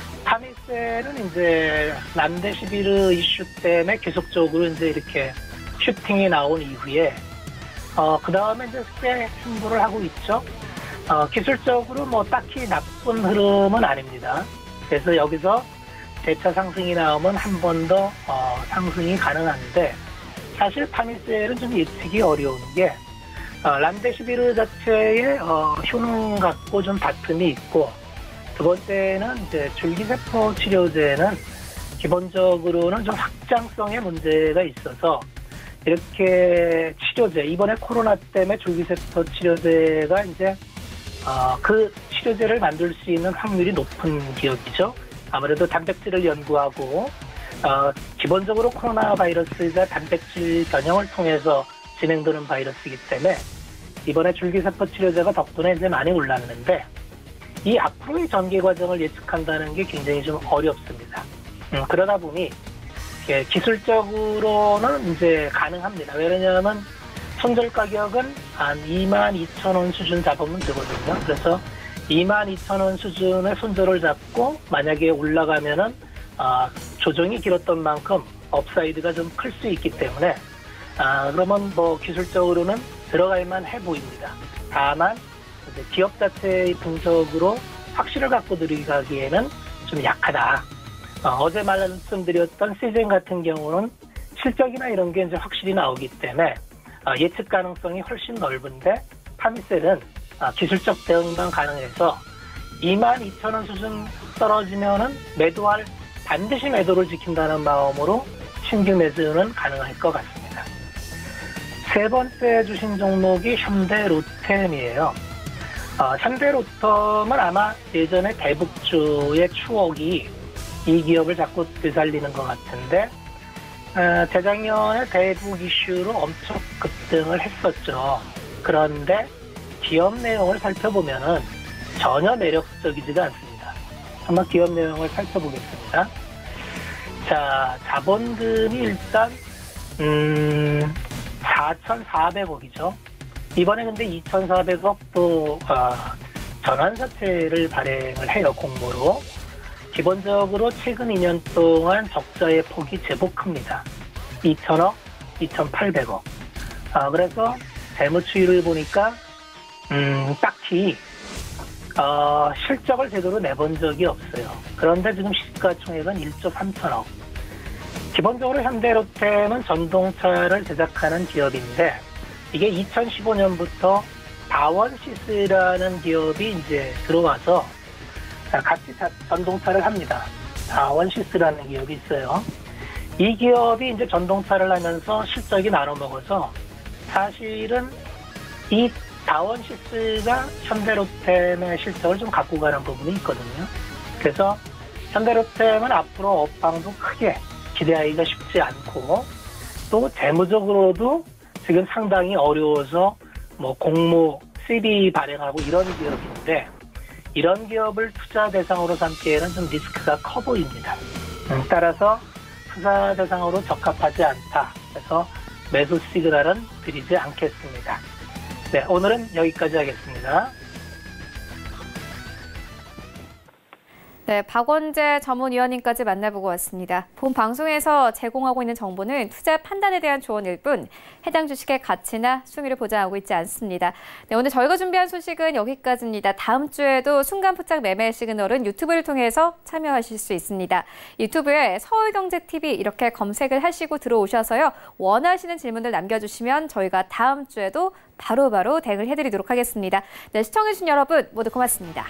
파미셀은 이제 람데시비르 이슈 때문에 계속적으로 이제 이렇게 슈팅이 나온 이후에 어, 그 다음에 이제 꽤 승부를 하고 있죠. 어, 기술적으로 뭐 딱히 나쁜 흐름은 아닙니다. 그래서 여기서 재차 상승이 나오면 한 번 더 어, 상승이 가능한데 사실 파미셀은 좀 예측이 어려운 게 어, 람데시비르 자체의 어, 효능 갖고 좀 다툼이 있고 두 번째는 이제 줄기세포 치료제는 기본적으로는 좀 확장성의 문제가 있어서 이렇게 치료제 이번에 코로나 때문에 줄기세포 치료제가 이제 어, 그 치료제를 만들 수 있는 확률이 높은 기업이죠. 아무래도 단백질을 연구하고 어, 기본적으로 코로나 바이러스가 단백질 변형을 통해서 진행되는 바이러스이기 때문에 이번에 줄기세포 치료제가 덕분에 이제 많이 올랐는데 이 앞으로의 전개 과정을 예측한다는 게 굉장히 좀 어렵습니다. 음, 그러다 보니 예, 기술적으로는 이제 가능합니다. 왜냐하면 손절 가격은 한 이만 이천 원 수준 잡으면 되거든요. 그래서 이만 이천 원 수준의 손절을 잡고 만약에 올라가면은 아, 조정이 길었던 만큼 업사이드가 좀 클 수 있기 때문에 아, 그러면 뭐 기술적으로는 들어갈만 해 보입니다. 다만 이제 기업 자체의 분석으로 확신을 갖고 들어가기에는 좀 약하다. 어, 어제 말씀드렸던 시즌 같은 경우는 실적이나 이런 게 이제 확실히 나오기 때문에 어, 예측 가능성이 훨씬 넓은데 파미셀은 어, 기술적 대응만 가능해서 이만 이천 원 수준 떨어지면은 매도할 반드시 매도를 지킨다는 마음으로 신규 매수는 가능할 것 같습니다. 세 번째 주신 종목이 현대로템이에요. 어, 현대로템은 아마 예전에 대북주의 추억이 이 기업을 자꾸 되살리는 것 같은데 어, 재작년에 대북 이슈로 엄청 급등을 했었죠. 그런데 기업 내용을 살펴보면은 전혀 매력적이지가 않습니다. 한번 기업 내용을 살펴보겠습니다. 자, 자본금이 일단 음, 사천사백억이죠. 이번에 근데 이천사백억 또 어, 전환사채를 발행을 해요, 공모로. 기본적으로 최근 이 년 동안 적자의 폭이 제법 큽니다. 이천억, 이천팔백억. 아, 그래서 재무추이를 보니까 음, 딱히 어, 실적을 제대로 내본 적이 없어요. 그런데 지금 시가총액은 일조 삼천억. 기본적으로 현대로템은 전동차를 제작하는 기업인데 이게 이천십오 년부터 다원시스라는 기업이 이제 들어와서 같이 전동차를 합니다. 다원시스라는 기업이 있어요. 이 기업이 이제 전동차를 하면서 실적이 나눠먹어서 사실은 이 다원시스가 현대로템의 실적을 좀 갖고 가는 부분이 있거든요. 그래서 현대로템은 앞으로 업황도 크게 기대하기가 쉽지 않고 또 재무적으로도 지금 상당히 어려워서 뭐 공모, 씨비 발행하고 이런 기업인데 이런 기업을 투자 대상으로 삼기에는 좀 리스크가 커 보입니다. 음, 따라서 투자 대상으로 적합하지 않다. 그래서 매수 시그널은 드리지 않겠습니다. 네, 오늘은 여기까지 하겠습니다. 네, 박원재 전문위원님까지 만나보고 왔습니다. 본 방송에서 제공하고 있는 정보는 투자 판단에 대한 조언일 뿐 해당 주식의 가치나 수익률을 보장하고 있지 않습니다. 네, 오늘 저희가 준비한 소식은 여기까지입니다. 다음 주에도 순간포착 매매 시그널은 유튜브를 통해서 참여하실 수 있습니다. 유튜브에 서울경제티비 이렇게 검색을 하시고 들어오셔서요. 원하시는 질문들 남겨주시면 저희가 다음 주에도 바로바로 대응을 해드리도록 하겠습니다. 네, 시청해주신 여러분 모두 고맙습니다.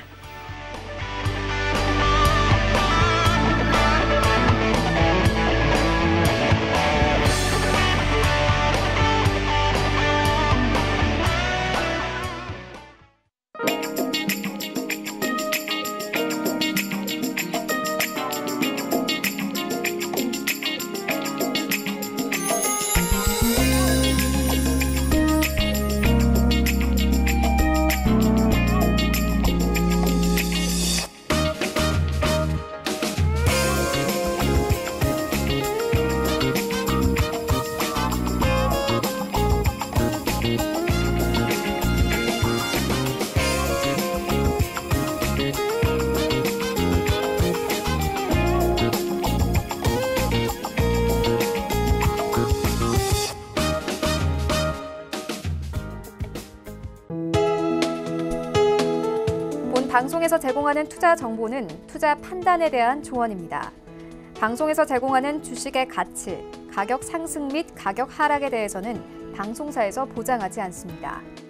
방송에서 제공하는 투자 정보는 투자 판단에 대한 조언입니다. 방송에서 제공하는 주식의 가치, 가격 상승 및 가격 하락에 대해서는 방송사에서 보장하지 않습니다.